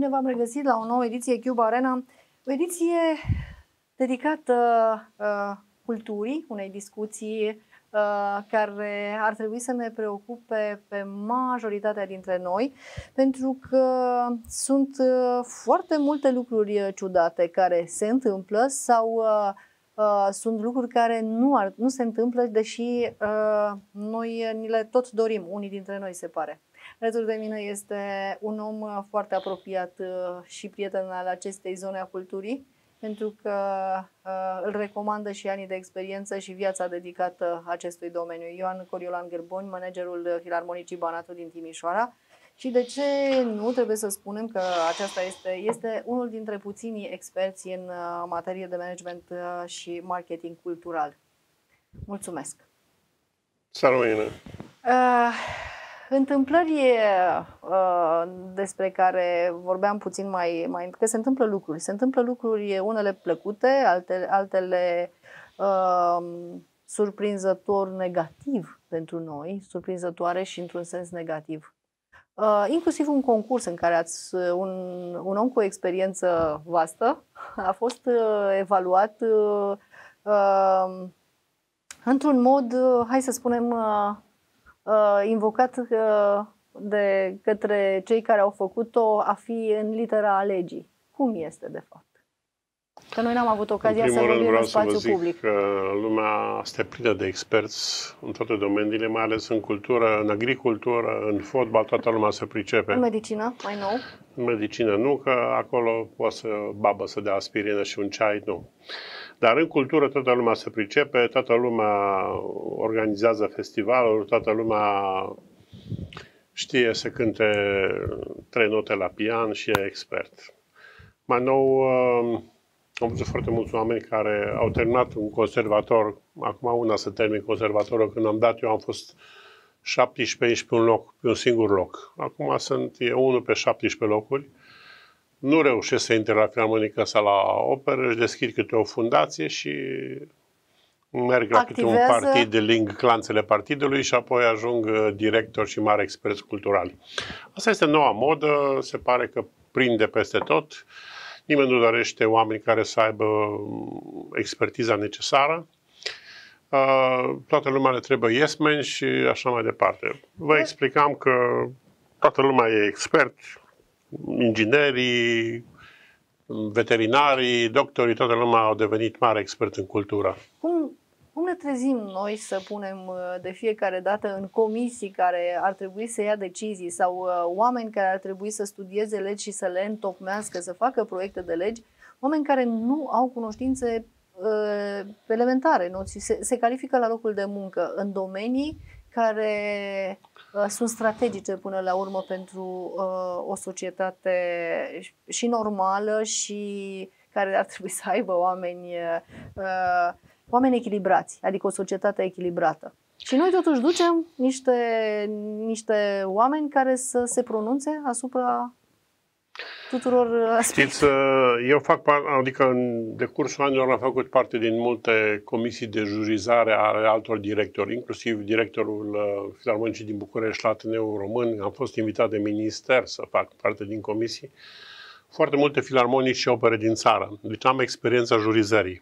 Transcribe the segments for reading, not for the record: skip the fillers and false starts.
bine v-am regăsit la o nouă ediție Cube Arena, o ediție dedicată culturii, unei discuții care ar trebui să ne preocupe pe majoritatea dintre noi, pentru că sunt foarte multe lucruri ciudate care se întâmplă sau sunt lucruri care nu se întâmplă, deși noi ni le tot dorim, unii dintre noi se pare. Alături de mine este un om foarte apropiat și prieten al acestei zone a culturii, pentru că îl recomandă și anii de experiență și viața dedicată acestui domeniu. Ioan Coriolan Gârboni, managerul Filarmonicii Banatul din Timișoara. Și de ce nu trebuie să spunem că aceasta este unul dintre puținii experți în materie de management și marketing cultural. Mulțumesc! Salut! Întâmplări despre care vorbeam puțin mai că se întâmplă lucruri, unele plăcute, altele surprinzător negativ pentru noi, surprinzătoare și într-un sens negativ. Inclusiv un concurs în care un om cu o experiență vastă a fost evaluat într-un mod, hai să spunem, invocat de către cei care au făcut-o a fi în litera legii. Cum este, de fapt? Că noi n-am avut ocazia să vorbim în spațiu public. Că lumea este plină de experți în toate domeniile, mai ales în cultură, în agricultură, în fotbal, toată lumea se pricepe. În medicină, mai nou? În medicină nu, că acolo poate să dea aspirină și un ceai, nu. Dar în cultură toată lumea se pricepe, toată lumea organizează festivaluri, toată lumea știe să cânte 3 note la pian și e expert. Mai nou, am văzut foarte mulți oameni care au terminat un conservator, acum una să termin conservatorul, când am dat eu am fost 17 pe un loc, pe un singur loc. Acum e unul pe 17 locuri. Nu reușesc să intre la Filarmonică sau la operă, își deschid câte o fundație și merg la câte un partid de lângă clanțele partidului și apoi ajung director și mari experți culturali. Asta este noua modă, se pare că prinde peste tot. Nimeni nu dorește oameni care să aibă expertiza necesară. Toată lumea le trebuie yes men și așa mai departe. Vă explicam că toată lumea e expert, inginerii, veterinarii, doctorii, toată lumea au devenit mari experți în cultură. Cum ne trezim noi să punem de fiecare dată în comisii care ar trebui să ia decizii sau oameni care ar trebui să studieze legi și să le întocmească, să facă proiecte de legi, oameni care nu au cunoștințe elementare, nu? Se califică la locul de muncă în domenii care sunt strategice până la urmă pentru o societate și normală și care ar trebui să aibă oameni echilibrați, adică o societate echilibrată. Și noi totuși ducem niște oameni care să se pronunțe asupra tuturor aspectelor. Știți, eu fac parte, adică în decursul anilor am făcut parte din multe comisii de jurizare ale altor directori, inclusiv directorul Filarmonicii din București la Ateneul Român. Am fost invitat de minister să fac parte din comisii. Foarte multe filarmonici și opere din țară. Deci am experiența jurizării.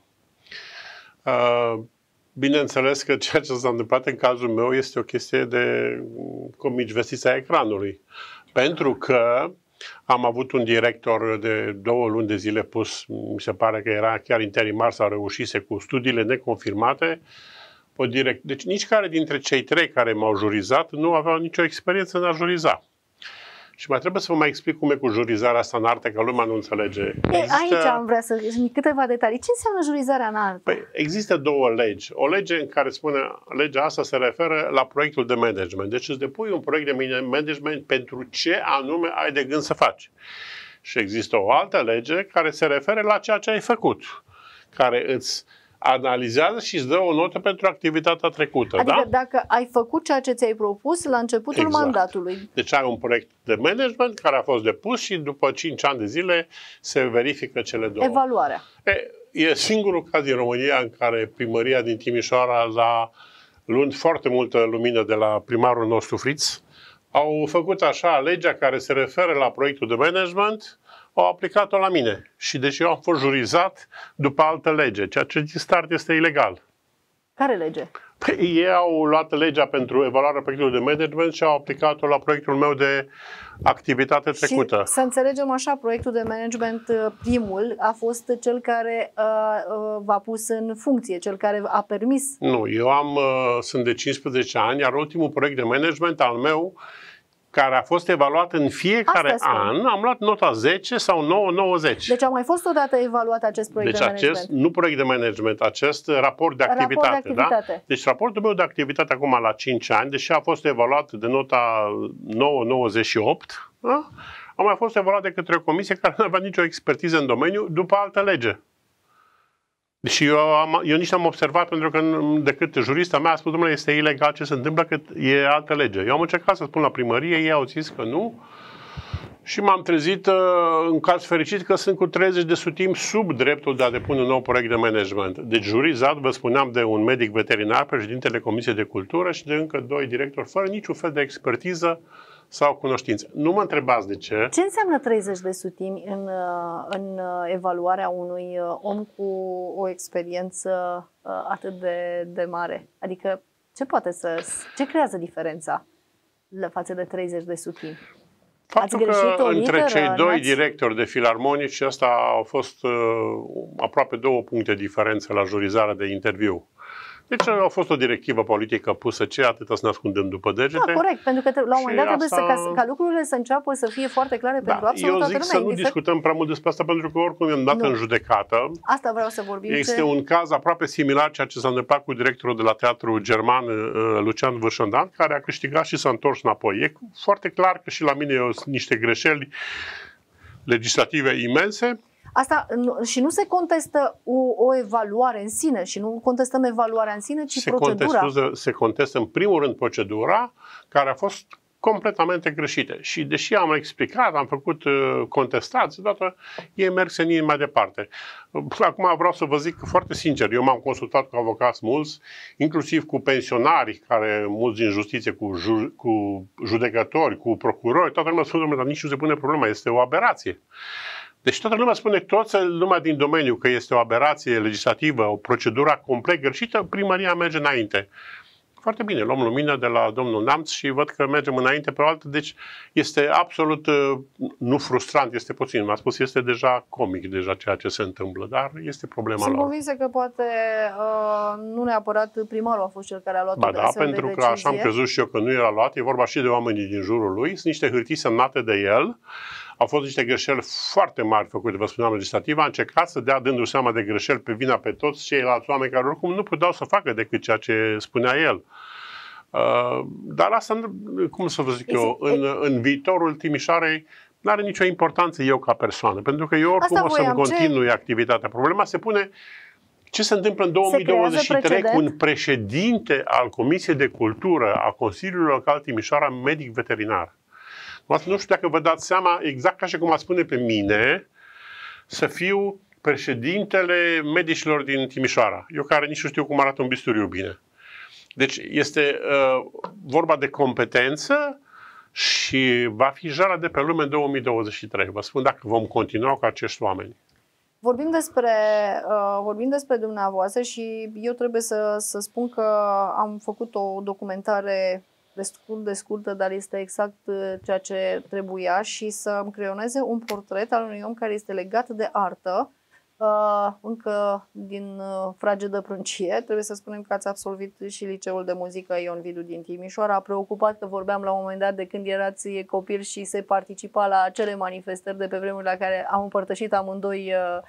Bineînțeles că ceea ce s-a întâmplat în cazul meu este o chestie de comicvestița ecranului. Pentru că am avut un director de 2 luni de zile pus, mi se pare că era chiar interimar sau reușise cu studiile neconfirmate. Deci nici care dintre cei 3 care m-au jurizat nu aveau nicio experiență în a juriza. Și mai trebuie să vă mai explic cum e cu jurizarea asta în arte, că lumea nu înțelege. Aici am vrea să câteva detalii. Ce înseamnă jurizarea în artă? Păi, există 2 legi. O lege în care spune, legea asta se referă la proiectul de management. Deci îți depui un proiect de management pentru ce anume ai de gând să faci. Și există o altă lege care se referă la ceea ce ai făcut, care îți analizează și îți dă o notă pentru activitatea trecută. Adică da? dacă ai făcut ceea ce ți-ai propus la începutul mandatului. Deci ai un proiect de management care a fost depus și după 5 ani de zile se verifică cele 2. Evaluarea. E singurul caz din România în care primăria din Timișoara, luând foarte multă lumină de la primarul nostru Friț, au făcut așa, legea care se referă la proiectul de management, au aplicat-o la mine. Și deci eu am fost jurizat după altă lege, ceea ce din start este ilegal. Care lege? Păi, ei au luat legea pentru evaluarea proiectului de management și au aplicat-o la proiectul meu de activitate trecută. Și să înțelegem așa, proiectul de management, primul, a fost cel care v-a pus în funcție, cel care a permis. Nu, eu sunt de 15 ani, iar ultimul proiect de management al meu, care a fost evaluat în fiecare an, am luat nota 10 sau 9,90. Deci a mai fost odată evaluat acest proiect de management? Deci nu proiect de management, acest raport de activitate. Da? Deci raportul meu de activitate acum la 5 ani, deși a fost evaluat de nota 9,98, da? A mai fost evaluat de către o comisie care nu avea nicio expertiză în domeniu după altă lege. Și eu nici n-am observat, pentru că decât jurista mea a spus, domnule, este ilegal ce se întâmplă, că e altă lege. Eu am încercat să spun la primărie, ei au zis că nu. Și m-am trezit, în caz fericit, că sunt cu 30 de sutimi sub dreptul de a depune un nou proiect de management. Deci jurizat, vă spuneam, de un medic veterinar, președintele Comisiei de Cultură și de încă 2 directori, fără niciun fel de expertiză sau cunoștință. Nu mă întrebați de ce. Ce înseamnă 30 de sutimi în evaluarea unui om cu o experiență atât de mare? Adică ce creează diferența față de 30 de sutimi? Faptul că între cei 2 directori de filarmonici, ăsta au fost aproape 2 puncte diferență la jurizarea de interviu. Deci a fost o directivă politică pusă, ce atâta să ne ascundem după degete. Da, corect, pentru că la un moment dat trebuie ca lucrurile să înceapă să fie foarte clare pentru absolut toată lumea. Eu zic să nu discutăm prea mult despre asta, pentru că oricum i-am dat în judecată. Asta vreau să vorbim. Este un caz aproape similar ceea ce s-a întâmplat cu directorul de la Teatrul German, Lucian Vârșăndan, care a câștigat și s-a întors înapoi. E foarte clar că și la mine sunt niște greșeli legislative imense. Asta și nu se contestă o evaluare în sine și nu contestăm evaluarea în sine, ci procedura. Se contestă în primul rând procedura, care a fost completamente greșită. Și deși am explicat, am făcut contestații, deodată ei merg senin mai departe. Acum vreau să vă zic foarte sincer, eu m-am consultat cu avocați mulți, inclusiv cu pensionari, mulți din justiție, cu judecători, cu procurori, toată lumea spune, dar nici nu se pune problema, este o aberație. Deci toată lumea spune, toată lumea din domeniu, că este o aberație legislativă, o procedură complet greșită, primăria merge înainte. Foarte bine, luăm lumină de la domnul Neamț și văd că mergem înainte pe o altă, deci este absolut, nu frustrant, este puțin, m-a spus, este deja comic deja ceea ce se întâmplă, dar este problema lor. Sunt convinsă că poate nu neapărat primarul a fost cel care a luat o astfel de decizie. Pentru că așa am crezut și eu că nu era luat, e vorba și de oamenii din jurul lui, sunt niște hârtii semnate de el. Au fost niște greșeli foarte mari făcute, vă spuneam, legislativ. A încercat să dea, dându-și seama de greșeli, pe vina pe toți ceilalți oameni care oricum nu puteau să facă decât ceea ce spunea el. Dar asta, cum să vă zic eu, în viitorul Timișoarei nu are nicio importanță eu ca persoană, pentru că eu oricum o să-mi continui activitatea. Problema se pune ce se întâmplă în 2023 cu un președinte al Comisiei de Cultură a Consiliului Local Timișoara, medic veterinar. Nu știu dacă vă dați seama, exact ca și cum a spune pe mine, să fiu președintele medicilor din Timișoara. Eu care nici nu știu cum arată un bisturiu bine. Deci este vorba de competență și va fi jala de pe lume în 2023. Vă spun dacă vom continua cu acești oameni. Vorbim despre dumneavoastră și eu trebuie să spun că am făcut o documentare destul de scurtă, dar este exact ceea ce trebuia, și să îmi creioneze un portret al unui om care este legat de artă, încă din fragedă pruncie. Trebuie să spunem că ați absolvit și Liceul de Muzică Ion Vidu din Timișoara. A preocupat că vorbeam la un moment dat de când erați copil și se participa la acele manifestări de pe vremuri la care am împărtășit amândoi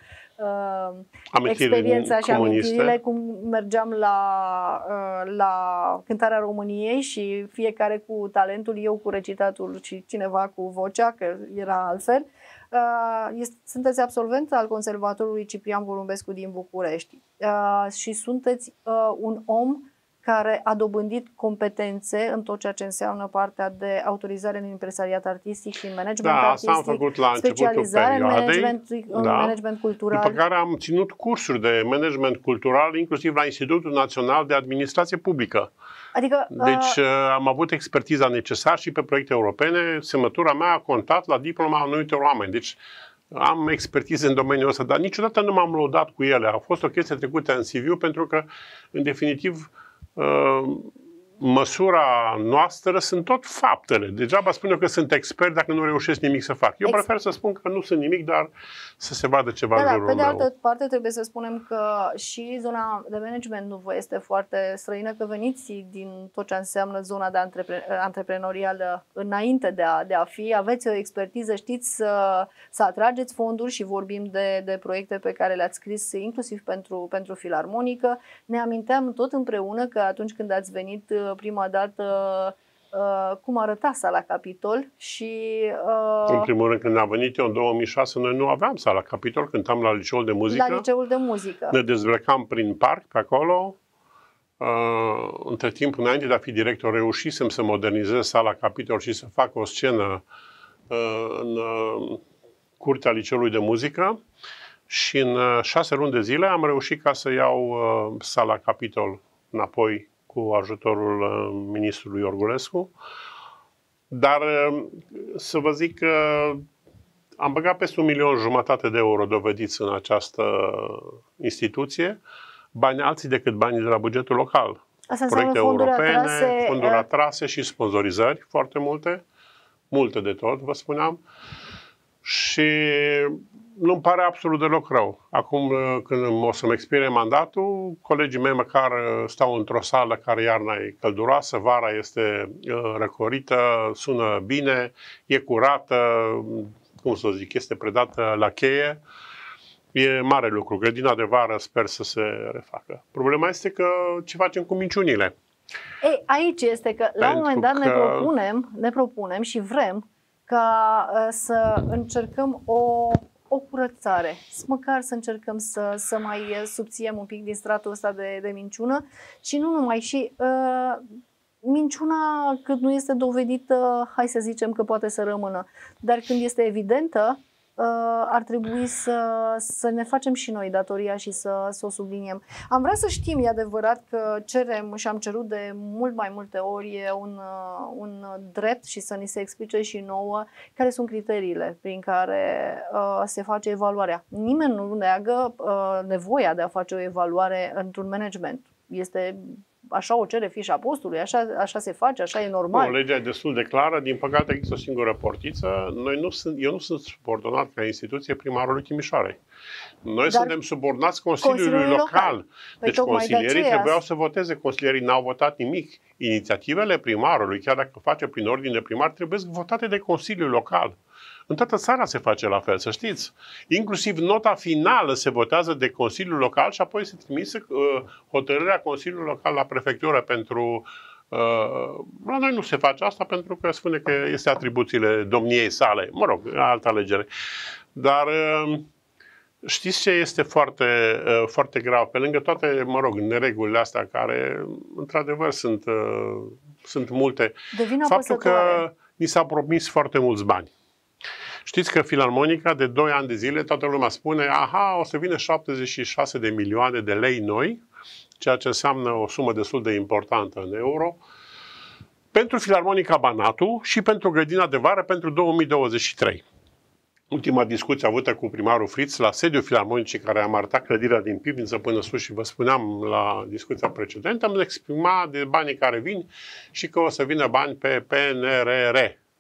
experiența și amintirile, cum mergeam la cântarea României și fiecare cu talentul, eu cu recitatul și cineva cu vocea, că era altfel. Sunteți absolvent al Conservatorului Ciprian Porumbescu din București și sunteți un om care a dobândit competențe în tot ceea ce înseamnă partea de autorizare în impresariat artistic și în management artistic, asta am făcut la specializare în management cultural. După care am ținut cursuri de management cultural, inclusiv la Institutul Național de Administrație Publică. Adică, deci am avut expertiza necesară și pe proiecte europene. Semnătura mea a contat la diploma anumitor oameni. Deci am expertiză în domeniul ăsta, dar niciodată nu m-am lăudat cu ele. A fost o chestie trecută în CV pentru că, în definitiv, măsura noastră sunt tot faptele. Degeaba spun eu că sunt expert dacă nu reușesc nimic să fac. Eu prefer să spun că nu sunt nimic, dar să se vadă ceva în jurul meu. Pe de altă parte trebuie să spunem că și zona de management nu vă este foarte străină, că veniți din tot ce înseamnă zona de antreprenorială înainte de a fi. Aveți o expertiză, știți să atrageți fonduri și vorbim de proiecte pe care le-ați scris inclusiv pentru Filarmonică. Ne aminteam tot împreună că atunci când ați venit prima dată cum arăta Sala Capitol și... În primul rând, când am venit eu în 2006, noi nu aveam Sala Capitol, cântam la Liceul de Muzică. La Liceul de Muzică. Ne dezbrăcam prin parc pe acolo. Între timp, înainte de a fi director, reușisem să modernizez Sala Capitol și să fac o scenă în curtea Liceului de Muzică. Și în 6 luni de zile am reușit ca să iau Sala Capitol înapoi cu ajutorul ministrului Iorgulescu. Dar să vă zic că am băgat peste 1,5 milion de euro dovediți în această instituție, bani alții decât banii de la bugetul local. Proiecte europene, fonduri atrase și sponsorizări foarte multe de tot, vă spuneam. Și nu-mi pare absolut deloc rău. Acum, când o să-mi expire mandatul, colegii mei măcar stau într-o sală care iarna e călduroasă, vara este răcorită, sună bine, e curată, cum să zic, este predată la cheie. E mare lucru. Grădina de vară sper să se refacă. Problema este că ce facem cu minciunile? Ei, aici este că la un moment dat ne propunem și vrem ca să încercăm o curățare. Măcar să încercăm să mai subțiem un pic din stratul ăsta de minciună și nu numai. Și minciuna, cât nu este dovedită, hai să zicem că poate să rămână. Dar când este evidentă, ar trebui să ne facem și noi datoria și să o subliniem. Am vrea să știm, e adevărat că cerem și am cerut de mult mai multe ori un drept și să ni se explice și nouă care sunt criteriile prin care se face evaluarea. Nimeni nu neagă nevoia de a face o evaluare într-un management. Este așa o cere fișa postului, așa se face, așa e normal. Legea e destul de clară, din păcate există o singură portiță. Eu nu sunt subordonat ca instituție primarului Timișoarei. Noi suntem subordonați Consiliului Local. Deci consilierii trebuiau să voteze. Consilierii n-au votat nimic. Inițiativele primarului, chiar dacă face prin ordine de primar, trebuie votate de Consiliul Local. În toată țara se face la fel, să știți. Inclusiv nota finală se votează de Consiliul Local și apoi se trimise hotărârea Consiliului Local la prefectură pentru... La noi nu se face asta pentru că spune că este atribuțiile domniei sale. Mă rog, altă alegere. Dar știți ce este foarte, foarte grav? Pe lângă toate, mă rog, neregulile astea care, într-adevăr, sunt multe. Faptul că ni s-au promis foarte mulți bani. Știți că Filarmonica, de 2 ani de zile, toată lumea spune, aha, o să vină 76 de milioane de lei noi, ceea ce înseamnă o sumă destul de importantă în euro, pentru Filarmonica Banatu și pentru Grădina de Vară pentru 2023. Ultima discuție avută cu primarul Fritz la sediul Filarmonicii, care am arătat clădirea din pivniță până sus și vă spuneam la discuția precedentă, am exprimat de banii care vin și că o să vină bani pe PNRR.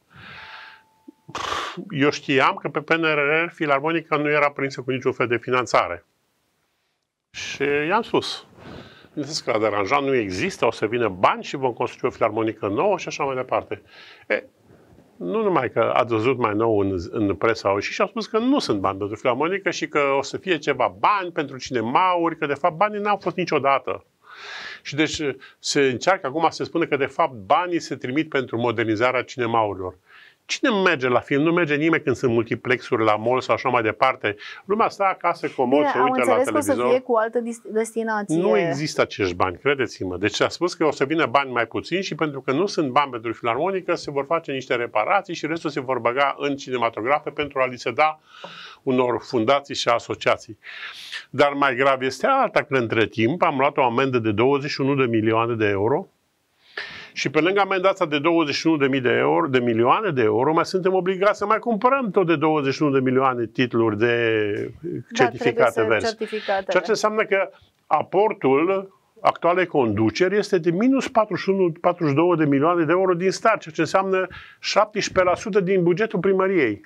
Eu știam că pe PNRR Filarmonica nu era prinsă cu niciun fel de finanțare. Și i-am spus, că la deranjat nu există, o să vină bani și vom construi o filarmonică nouă și așa mai departe. Nu numai că ați văzut mai nou în presă și au spus că nu sunt bani pentru filarmonică și că o să fie ceva bani pentru cinemauri, că de fapt banii n-au fost niciodată. Și deci se încearcă acum să se spună că de fapt banii se trimit pentru modernizarea cinemaurilor. Cine merge la film? Nu merge nimeni când sunt multiplexuri la mall sau așa mai departe. Lumea stă acasă, comod, se uită la televizor. Că o să fie cu altă destinație. Nu există acești bani, credeți-mă. Deci a spus că o să vină bani mai puțini și pentru că nu sunt bani pentru filarmonică, se vor face niște reparații și restul se vor băga în cinematografe pentru a li se da unor fundații și asociații. Dar mai grav este alta, că între timp am luat o amendă de 21 de milioane de euro și pe lângă amenda asta de 21 de milioane de euro, mai suntem obligați să mai cumpărăm tot de 21 de milioane titluri de certificate verzi. Ceea ce înseamnă că aportul actualei conduceri este de minus 42 de milioane de euro din start, ceea ce înseamnă 17% din bugetul primăriei.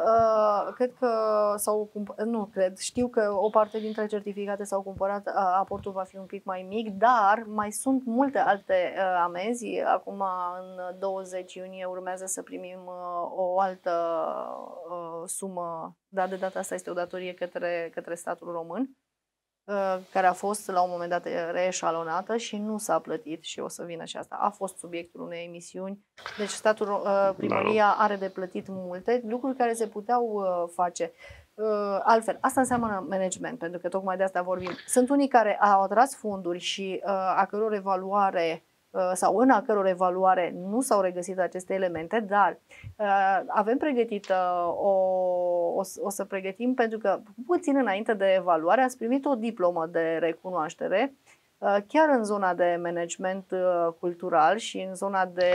Știu că o parte dintre certificate s-au cumpărat, aportul va fi un pic mai mic, dar mai sunt multe alte amenzi. Acum, în 20 iunie, urmează să primim o altă sumă, dar de data asta este o datorie către statul român, care a fost la un moment dat reeșalonată și nu s-a plătit și o să vină și asta. A fost subiectul unei emisiuni. Deci primăria are de plătit multe lucruri care se puteau face altfel. Asta înseamnă management, pentru că tocmai de asta vorbim. Sunt unii care au atras fonduri și a căror evaluare sau în a căror evaluare nu s-au regăsit aceste elemente, dar avem pregătită o să pregătim, pentru că puțin înainte de evaluare ați primit o diplomă de recunoaștere chiar în zona de management cultural și în zona de...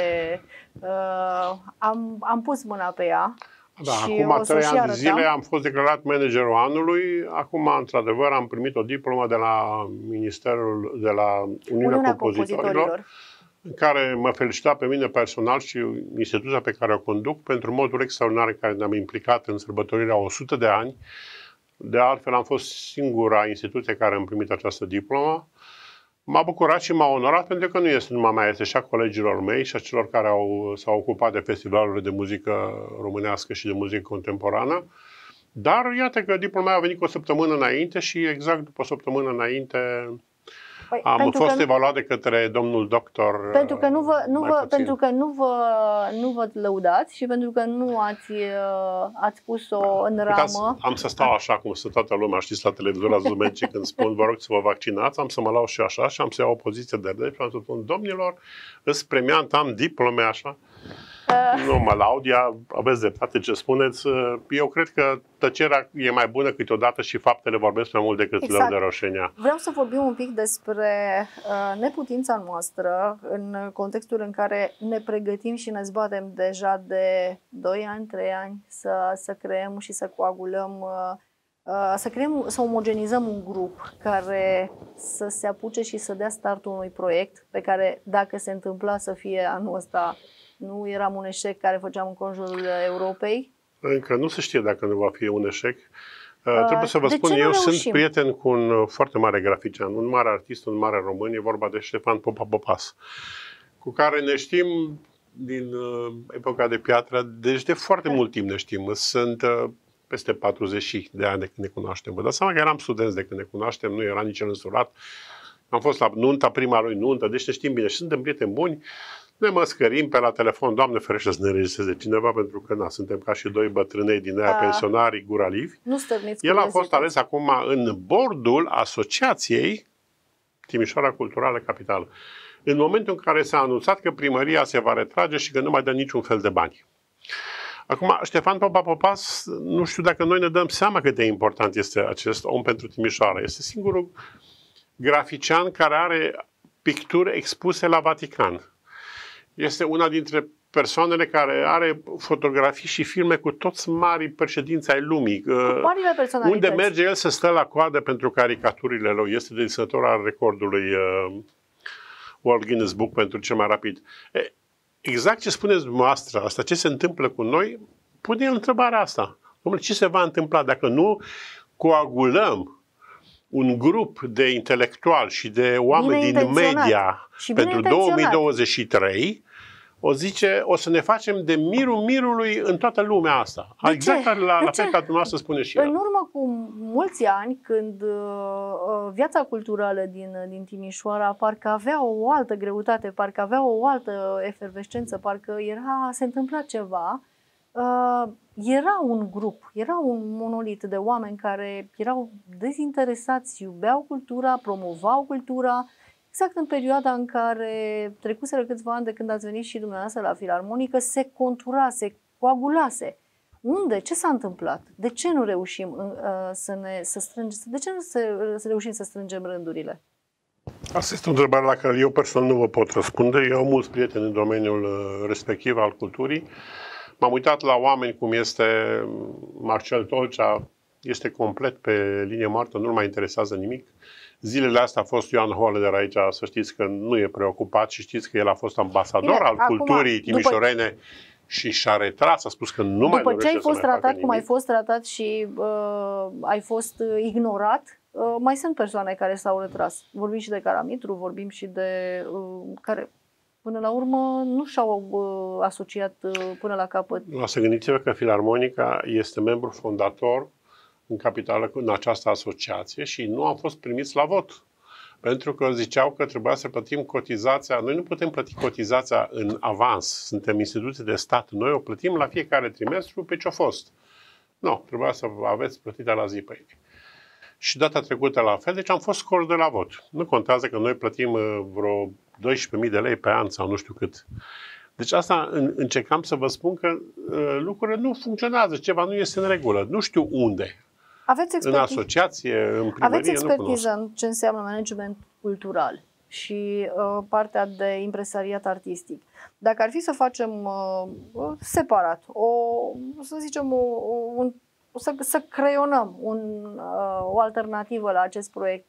am pus mâna pe ea. Da, acum 3 ani de zile am fost declarat managerul anului. Acum, într-adevăr, am primit o diplomă de la Ministerul, de la Uniunea Compozitorilor, în care mă felicita pe mine personal și instituția pe care o conduc pentru modul extraordinar în care ne-am implicat în sărbătorirea 100 de ani. De altfel, am fost singura instituție care am primit această diplomă. M-a bucurat și m-a onorat, pentru că nu este numai mea, este și a colegilor mei și a celor care s-au ocupat de festivalurile de muzică românească și de muzică contemporană. Dar iată că diploma a venit cu o săptămână înainte și exact după o săptămână înainte am fost evaluat de către domnul doctor. Pentru că nu vă lăudați și pentru că nu ați pus-o în ramă. Am să stau așa cum stă toată lumea, știți, la televizor, la Zumeci, când spun vă rog să vă vaccinați, am să mă lau și așa și am să iau o poziție de drept și am să spun, domnilor, îți premiant, am diplome așa. Nu mă laud, aveți dreptate ce spuneți. Eu cred că tăcerea e mai bună câteodată și faptele vorbesc mai mult decât lău de roșenia. Vreau să vorbim un pic despre neputința noastră în contextul în care ne pregătim și ne zbatem deja de 2 ani, 3 ani să creăm și să coagulăm, să omogenizăm un grup care să se apuce și să dea startul unui proiect pe care, dacă se întâmpla să fie anul ăsta, nu eram un eșec care făceam în conjurul Europei? Încă nu se știe dacă nu va fi un eșec. Trebuie să vă spun, eu sunt prieten cu un foarte mare grafician, un mare artist, un mare român, e vorba de Ștefan Popa Popas, cu care ne știm din epoca de piatră, deci de foarte mult timp ne știm. Sunt peste 40 de ani de când ne cunoaștem. Vă dați seama că eram studenți de când ne cunoaștem, nu era nici el însurat. Am fost la nunta, prima lui nuntă, deci ne știm bine și suntem prieteni buni. Ne măscărim pe la telefon, Doamne ferește să ne înregistreze cineva, pentru că suntem ca și 2 bătrânei din aia pensionarii guralivi. Nu stărniți. El a fost ales acum în bordul Asociației Timișoara Culturală Capitală. În momentul în care s-a anunțat că primăria se va retrage și că nu mai dă niciun fel de bani. Acum, Ștefan Popa Popas, nu știu dacă noi ne dăm seama cât de important este acest om pentru Timișoara. Este singurul grafician care are picturi expuse la Vatican. Este una dintre persoanele care are fotografii și filme cu toți marii președinți ai lumii. Unde merge el să stă la coadă pentru caricaturile lui. Este deținător al recordului World Guinness Book pentru cel mai rapid. Exact ce spuneți dumneavoastră, asta ce se întâmplă cu noi, pune el întrebarea asta. Dom'le, ce se va întâmpla dacă nu coagulăm un grup de intelectuali și de oameni din media pentru 2023, o să ne facem de mirul mirului în toată lumea asta. Exact la fel ca dumneavoastră spune și el. În urmă cu mulți ani, când viața culturală din Timișoara parcă avea o altă greutate, parcă avea o altă efervescență, parcă se întâmpla ceva, era un grup, era un monolit de oameni care erau dezinteresați, iubeau cultura, promovau cultura, exact în perioada în care trecuseră câțiva ani de când ați venit și dumneavoastră la Filarmonică, se contura, se coagulase. Unde? Ce s-a întâmplat? De ce nu reușim să reușim să strângem rândurile? Asta este o întrebare la care eu personal nu vă pot răspunde. Eu am mulți prieteni în domeniul respectiv al culturii. M-am uitat la oameni cum este Marcel Tolcea, este complet pe linie moartă, nu-l mai interesează nimic. Zilele astea a fost Ioan Holleder aici, să știți că nu e preocupat și știți că el a fost ambasador al culturii timișorene și și-a retras, a spus că nu mai dorește să mai facă nimic. După ce ai fost tratat cum ai fost tratat și ai fost ignorat, mai sunt persoane care s-au retras. Vorbim și de Caramitru, vorbim și de care până la urmă nu și-au asociat până la capăt. Să gândiți-vă că Filarmonica este membru fondator în capitală în această asociație și nu am fost primiți la vot. Pentru că ziceau că trebuia să plătim cotizația. Noi nu putem plăti cotizația în avans. Suntem instituții de stat. Noi o plătim la fiecare trimestru pe ce-a fost. Nu, trebuia să aveți plătită la zi pe ei. Și data trecută la fel, deci am fost scor de la vot. Nu contează că noi plătim vreo 12.000 de lei pe an sau nu știu cât. Deci asta încercam să vă spun că lucrurile nu funcționează, ceva nu este în regulă. Nu știu unde. În asociație, în primărie, aveți expertiză în ce înseamnă management cultural și partea de impresariat artistic. Dacă ar fi să facem separat, să zicem, să creionăm o alternativă la acest proiect,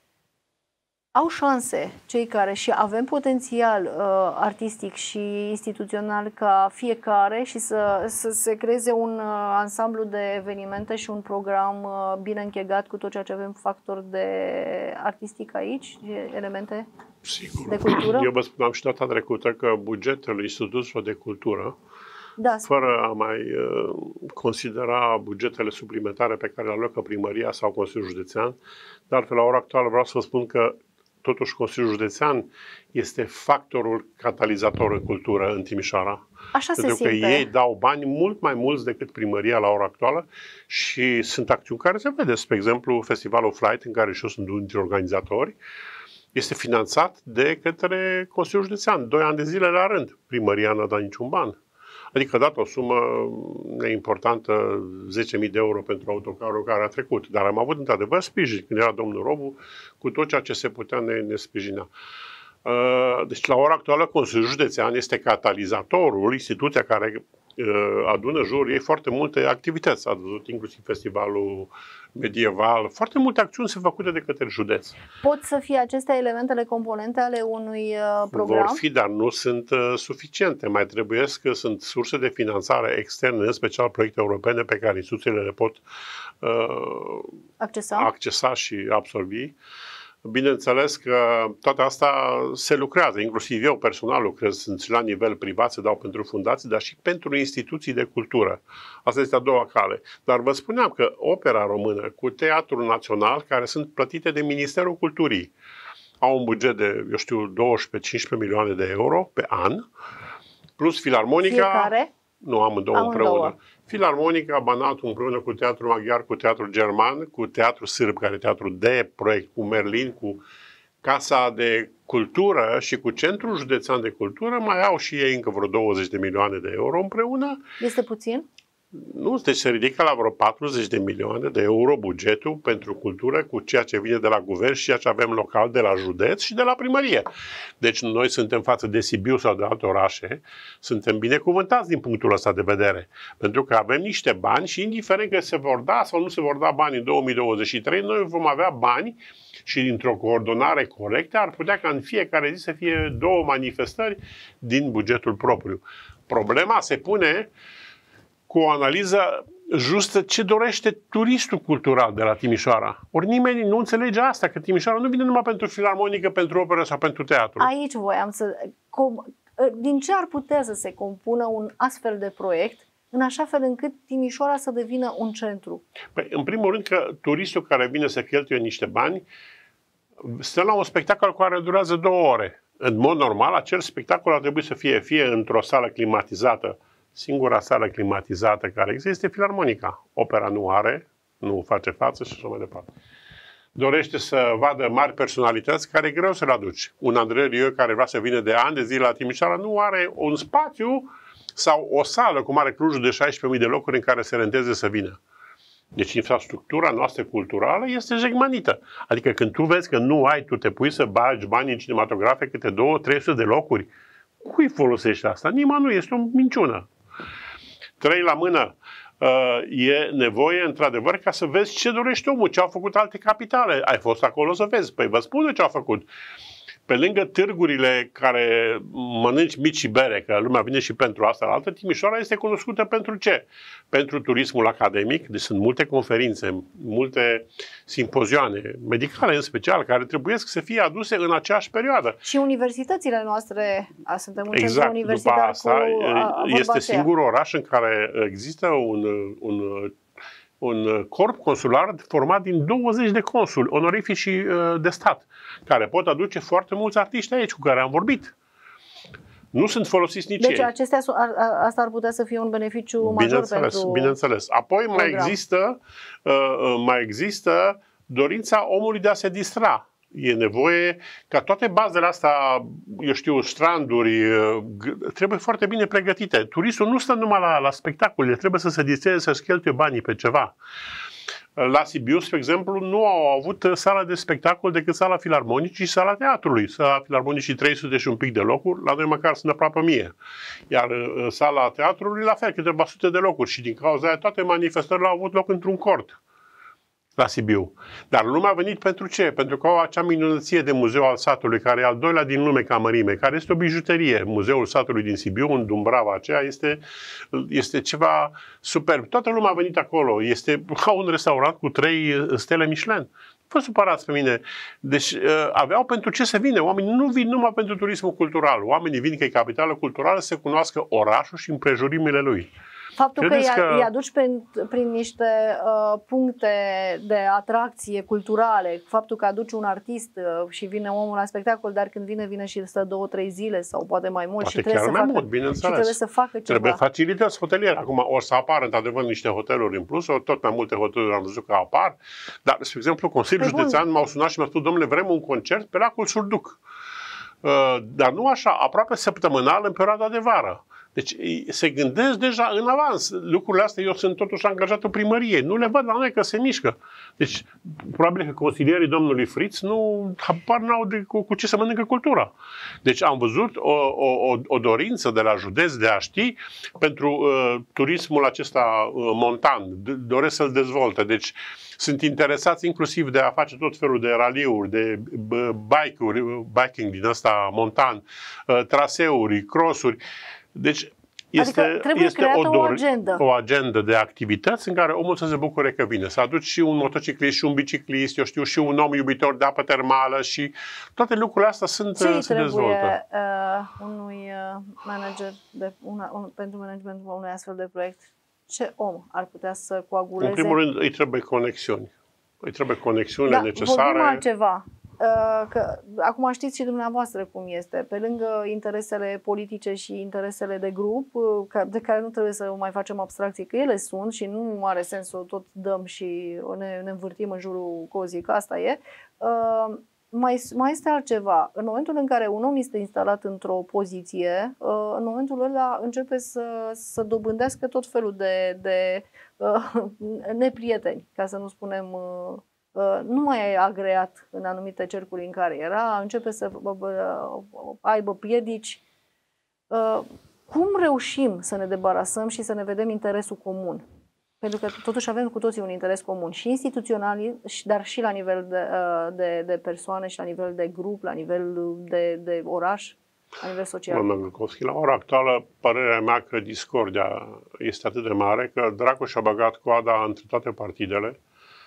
au șanse cei care și avem potențial artistic și instituțional ca fiecare și să se creeze un ansamblu de evenimente și un program bine închegat cu tot ceea ce avem factori de artistic aici, elemente de cultură? Eu vă spuneam și data trecută că bugetul Institutului de Cultură, fără a mai considera bugetele suplimentare pe care le alocă primăria sau Consiliul Județean, dar pe la ora actuală vreau să vă spun că totuși Consiliul Județean este factorul catalizator în cultură în Timișoara. Așa pentru că ei dau bani mult mai mulți decât primăria la ora actuală și sunt acțiuni care se vede. Spre exemplu, Festivalul Flight, în care și eu sunt unul dintre organizatori, este finanțat de către Consiliul Județean, 2 ani de zile la rând. Primăria n-a dat niciun ban. Adică a dat o sumă neimportantă, 10.000 de euro pentru autocarul care a trecut. Dar am avut într-adevăr sprijin. Când era domnul Robu, cu tot ceea ce se putea ne sprijina. Deci la ora actuală Consiliul Județean este catalizatorul, instituția care adună jur ei foarte multe activități. Ați văzut inclusiv festivalul medieval, foarte multe acțiuni sunt făcute de către județ. Pot să fie acestea elementele, componente ale unui program? Vor fi, dar nu sunt suficiente. Mai trebuie că sunt surse de finanțare externe, în special proiecte europene pe care instituțiile le pot accesa și absorbi. Bineînțeles că toate asta se lucrează, inclusiv eu personal lucrez, sunt și la nivel privat, se dau pentru fundații, dar și pentru instituții de cultură. Asta este a doua cale. Dar vă spuneam că Opera Română cu Teatrul Național, care sunt plătite de Ministerul Culturii, au un buget de, 12-15 milioane de euro pe an, plus Filarmonica... Fiecare? Nu, amândouă împreună. Filarmonica, Banatul împreună cu Teatrul Maghiar, cu Teatrul German, cu Teatrul Sârb, care e teatru de proiect, cu Merlin, cu Casa de Cultură și cu Centrul Județean de Cultură, mai au și ei încă vreo 20 de milioane de euro împreună. Este puțin? Nu, deci se ridică la vreo 40 de milioane de euro bugetul pentru cultură cu ceea ce vine de la guvern și ceea ce avem local de la județ și de la primărie. Deci noi suntem față de Sibiu sau de alte orașe, suntem binecuvântați din punctul ăsta de vedere. Pentru că avem niște bani și indiferent că se vor da sau nu se vor da bani în 2023, noi vom avea bani și dintr-o coordonare corectă ar putea ca în fiecare zi să fie 2 manifestări din bugetul propriu. Problema se pune cu o analiză justă ce dorește turistul cultural de la Timișoara. Ori nimeni nu înțelege asta, că Timișoara nu vine numai pentru filarmonică, pentru operă sau pentru teatru. Aici voiam să... Din ce ar putea să se compună un astfel de proiect în așa fel încât Timișoara să devină un centru? Păi, în primul rând că turistul care vine să cheltuie niște bani stă la un spectacol care durează 2 ore. În mod normal, acel spectacol ar trebui să fie într-o sală climatizată Singura sală climatizată care există este Filarmonica. Opera nu are, nu face față și așa mai departe. Dorește să vadă mari personalități care e greu să le aduci. Un Andrei Rieu care vrea să vină de ani de zile la Timișoara nu are un spațiu sau o sală, cum are Clujul, de 16.000 de locuri în care să renteze să vină. Deci infrastructura noastră culturală este jegmanită. Adică când tu vezi că nu ai, tu te pui să bagi bani în cinematografe câte 200-300 de locuri, cui folosești asta? Nimănui, este o minciună. 3 la mână. E nevoie, într-adevăr, ca să vezi ce dorește omul, ce au făcut alte capitale. Ai fost acolo să vezi. Păi vă spun ce au făcut. Pe lângă târgurile care mănânci mici și bere, că lumea vine și pentru asta la altă, Timișoara este cunoscută pentru ce? Pentru turismul academic, deci sunt multe conferințe, multe simpozioane, medicale în special, care trebuie să fie aduse în aceeași perioadă. Și universitățile noastre, suntem un exact, centru universitar după asta, este aceea. singurul oraș în care există un corp consular format din 20 de consuli, onorifici de stat, care pot aduce foarte mulți artiști aici cu care am vorbit. Nu sunt folosiți nici deci ei. asta ar putea să fie un beneficiu major pentru... Bineînțeles. Apoi mai există dorința omului de a se distra. E nevoie ca toate bazele astea, eu știu, stranduri, trebuie foarte bine pregătite. Turistul nu stă numai la spectacole, trebuie să se distreze, să-și cheltuie banii pe ceva. La Sibiu, spre exemplu, nu au avut sala de spectacol decât sala Filarmonicii și sala teatrului. Sala Filarmonicii 300 și un pic de locuri, la noi măcar sunt aproape 1000. Iar sala teatrului, la fel, câteva sute de locuri. Și din cauza aia toate manifestările au avut loc într-un cort la Sibiu. Dar lumea a venit pentru ce? Pentru că au acea minunăție de muzeu al satului, care e al doilea din lume ca mărime, care este o bijuterie. Muzeul satului din Sibiu, în Dumbrava aceea, este ceva superb. Toată lumea a venit acolo. Este ca un restaurant cu 3 stele Michelin. Vă supărați pe mine. Deci aveau pentru ce să vină. Oamenii nu vin numai pentru turismul cultural. Oamenii vin că e capitală culturală să cunoască orașul și împrejurimile lui. Faptul că îi aduci prin niște puncte de atracție culturale, faptul că aduci un artist și vine omul la spectacol, dar când vine și stă 2-3 zile sau poate mai mult poate și trebuie să facă ceva. Trebuie facilități hoteliere. Acum o să apară într-adevăr niște hoteluri în plus, tot mai multe hoteluri am văzut că apar, dar, spre exemplu, Consiliul Județean m-au sunat și mi-a spus, domnule, vrem un concert pe lacul Surduc. Dar nu așa, aproape săptămânal în perioada de vară. Deci se gândesc deja în avans. Lucrurile astea, eu sunt totuși angajatul primăriei. Nu le văd la noi că se mișcă. Deci, probabil că consilierii domnului Fritz n-au cu ce să mănâncă cultura. Deci am văzut o dorință de la județ de a ști pentru turismul acesta montan. Doresc să-l dezvolte. Deci sunt interesați inclusiv de a face tot felul de raliuri, de biking din ăsta montan, traseuri, crossuri. Deci este o agendă de activități în care omul să se bucure că vine. Să aduci și un motociclist și un biciclist, eu știu, și un om iubitor de apă termală și toate lucrurile astea se dezvoltă. Unui manager pentru managementul unui astfel de proiect? Ce om ar putea să coaguleze? În primul rând îi trebuie conexiuni. Îi trebuie conexiunile necesare. Vorbim altceva. Că acum știți și dumneavoastră cum este. Pe lângă interesele politice și interesele de grup, de care nu trebuie să mai facem abstracție, că ele sunt și nu are sens să o tot dăm și ne învârtim în jurul cozii, că asta e. Mai este altceva. În momentul în care un om este instalat într-o poziție, în momentul ăla începe să dobândească tot felul de neprieteni, ca să nu spunem... nu mai e agreat în anumite cercuri în care era, începe să aibă piedici. Cum reușim să ne debarasăm și să ne vedem interesul comun? Pentru că totuși avem cu toții un interes comun și instituțional, dar și la nivel de persoane și la nivel de grup, la nivel de oraș, la nivel social. Doamna Gluchovski, la ora actuală, părerea mea că discordia este atât de mare că dracu și-a băgat coada între toate partidele.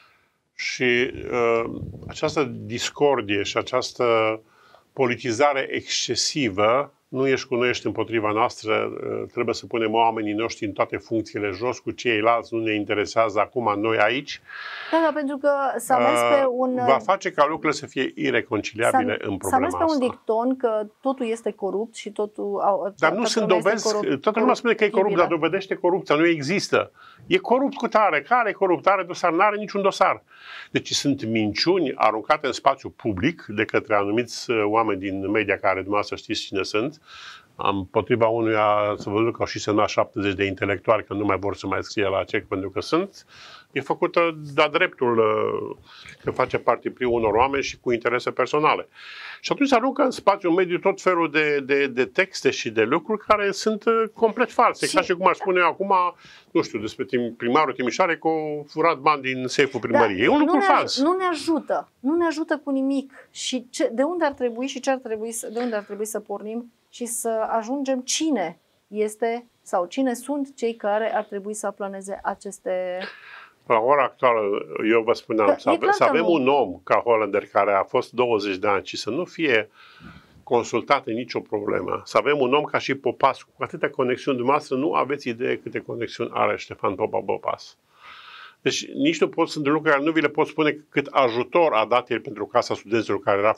Și această discordie și această politizare excesivă nu ești cu noi, ești împotriva noastră, trebuie să punem oamenii noștri în toate funcțiile jos, cu ceilalți nu ne interesează acum noi aici. Da, pentru că s-a mers pe un... Va face ca lucrurile să fie ireconciliabile în problema asta. S-a mers pe un dicton că totul este corupt și totul... Dar nu sunt dovezi, toată lumea spune că e corupt, dar dovedește corupția, nu există. E corupt cu tare, care e corupt? Are dosar, nu are niciun dosar. Deci sunt minciuni aruncate în spațiu public de către anumiți oameni din media care dumneavoastră știți cine sunt. Împotriva unuia să văzut că au și semnat 70 de intelectuali că nu mai vor să mai scrie la CEC pentru că sunt. E făcută de-a dreptul că face parte prin unor oameni și cu interese personale. Și atunci se aruncă în spațiul mediu tot felul de texte și de lucruri care sunt complet false. Ca și cum aș spune acum, nu știu, despre primarul Timișoarei că a furat bani din seiful primăriei. Da, e un lucru fals. Nu ne ajută. Nu ne ajută cu nimic. Și de unde ar trebui și de unde ar trebui să pornim și să ajungem cine este sau cine sunt cei care ar trebui să aplaneze aceste... La ora actuală, eu vă spuneam, să avem un om ca Hollander care a fost 20 de ani și să nu fie consultat în nicio problemă. Să avem un om ca și Popascu, cu atâtea conexiuni dumneavoastră, nu aveți idee câte conexiuni are Ștefan Popa Popas. Deci nici nu pot, sunt lucruri care nu vi le pot spune cât ajutor a dat el pentru Casa Studenților, care era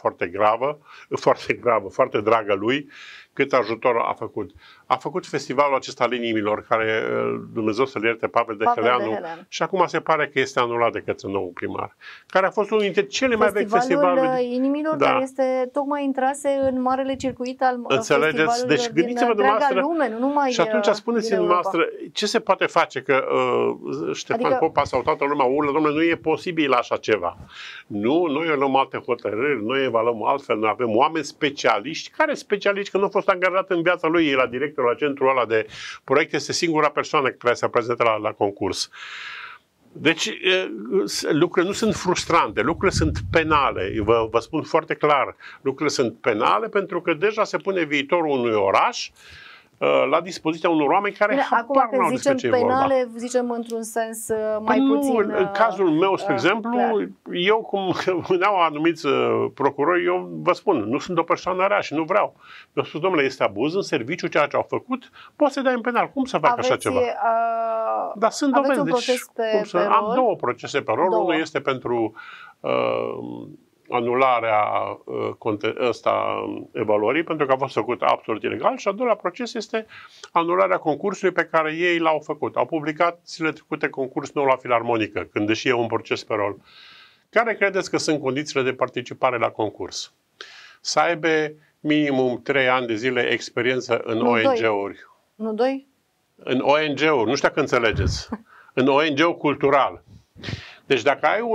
foarte dragă lui, cât ajutor a făcut. A făcut festivalul acesta al inimilor, care Dumnezeu să-l ierte, Pavel de Heleanu, și acum se pare că este anulat de către nou primar, care a fost unul dintre cele mai vechi festivaluri. Festivalul inimilor, care este tocmai intrase în marele circuit al festivalurilor deci, din întreaga lume, nu numai. Și atunci spuneți-mi dumneavoastră, ce se poate face că Ștefan Popa sau toată lumea urlă, domnule, nu e posibil așa ceva. Nu, noi luăm alte hotărâri, noi evaluăm altfel, noi avem oameni specialiști, care specialiști, că nu au fost angajat în viața lui, la directorul la centrul ăla de proiect, este singura persoană care se prezintă la concurs. Deci lucrurile nu sunt frustrante, lucrurile sunt penale, vă spun foarte clar, lucrurile sunt penale pentru că deja se pune viitorul unui oraș la dispoziția unor oameni care habar n-au despre ce e vorba. Acum că zicem penale, zicem într-un sens mai puțin... În cazul meu, spre exemplu, eu, cum ne-au anumiți procurori, eu vă spun, nu sunt o persoană rea și nu vreau. Mi-au spus, domnule, este abuz în serviciu ceea ce au făcut, poți să dai în penal. Cum să fac așa ceva? Dar sunt dovezi. Un proces pe rol? Am două procese pe rol. Unul este pentru... anularea evaluării, pentru că a fost făcut absolut ilegal, și al doilea proces este anularea concursului pe care ei l-au făcut. Au publicat zilele trecute concurs nou la Filarmonică, când deși e un proces pe rol. Care credeți că sunt condițiile de participare la concurs? Să aibă minimum 3 ani de zile experiență în ONG-uri. Nu 2? În ONG-uri, nu știu dacă înțelegeți. În ONG-ul cultural. Deci dacă ai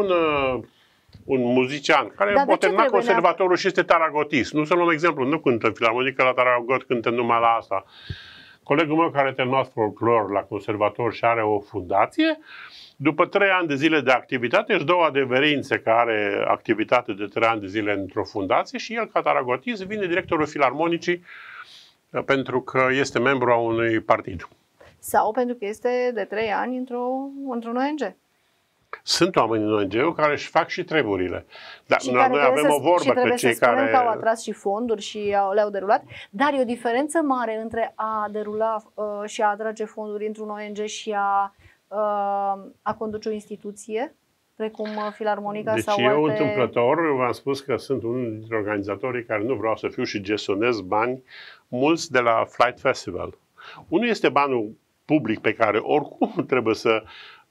un muzician care a terminat conservatorul și este taragotist. Nu să luăm exemplu, nu cântă în Filarmonică la Taragot, cântă numai la asta. Colegul meu care a terminat folclor la conservator și are o fundație, după 3 ani de zile de activitate își dă o adeverință că are activitate de 3 ani de zile într-o fundație și el, ca taragotist, vine directorul Filarmonicii pentru că este membru a unui partid. Sau pentru că este de 3 ani într-un ONG. Sunt oameni în ONG-uri care își fac și treburile. Dar noi avem o vorbă că cei care... că au atras și fonduri și le-au derulat, dar e o diferență mare între a derula și a atrage fonduri într-un ONG și a conduce o instituție, precum Filarmonica sau alte... Deci eu, întâmplător, v-am spus că sunt unul dintre organizatorii care nu vreau să fiu și gestionez bani mulți de la Flight Festival. Unul este banul public pe care oricum trebuie să...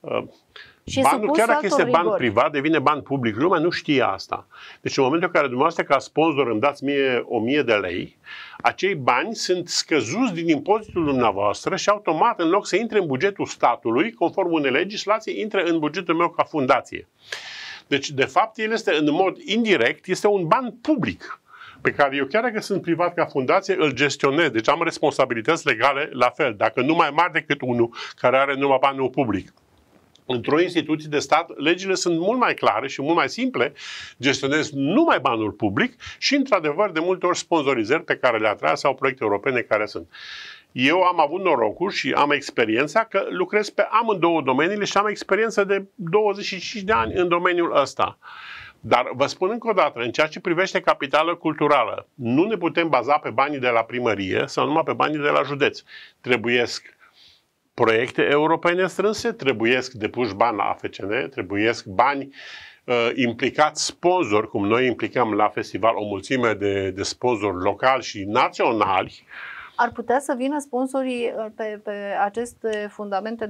Banul, chiar dacă este ban privat, devine ban public. Lumea nu știe asta. Deci în momentul în care dumneavoastră ca sponsor îmi dați mie 1000 de lei, acei bani sunt scăzuți din impozitul dumneavoastră și automat, în loc să intre în bugetul statului, conform unei legislații, intre în bugetul meu ca fundație. Deci, de fapt, el este, în mod indirect, este un ban public pe care eu, chiar dacă sunt privat ca fundație, îl gestionez. Deci am responsabilități legale la fel, dacă nu mai mari decât unul care are numai banul public. Într-o instituție de stat, legile sunt mult mai clare și mult mai simple, gestionez numai banul public și, într-adevăr, de multe ori sponsorizări pe care le atrag sau proiecte europene care sunt. Eu am avut norocul și am experiența că lucrez pe amândouă domeniile și am experiență de 25 de ani în domeniul ăsta. Dar vă spun încă o dată, în ceea ce privește capitala culturală, nu ne putem baza pe banii de la primărie sau numai pe banii de la județ. Trebuiesc proiecte europene strânse, trebuiesc depuși bani la AFCN, trebuiesc bani implicați sponsori, cum noi implicăm la festival o mulțime de sponsori locali și naționali. Ar putea să vină sponsorii pe aceste fundamente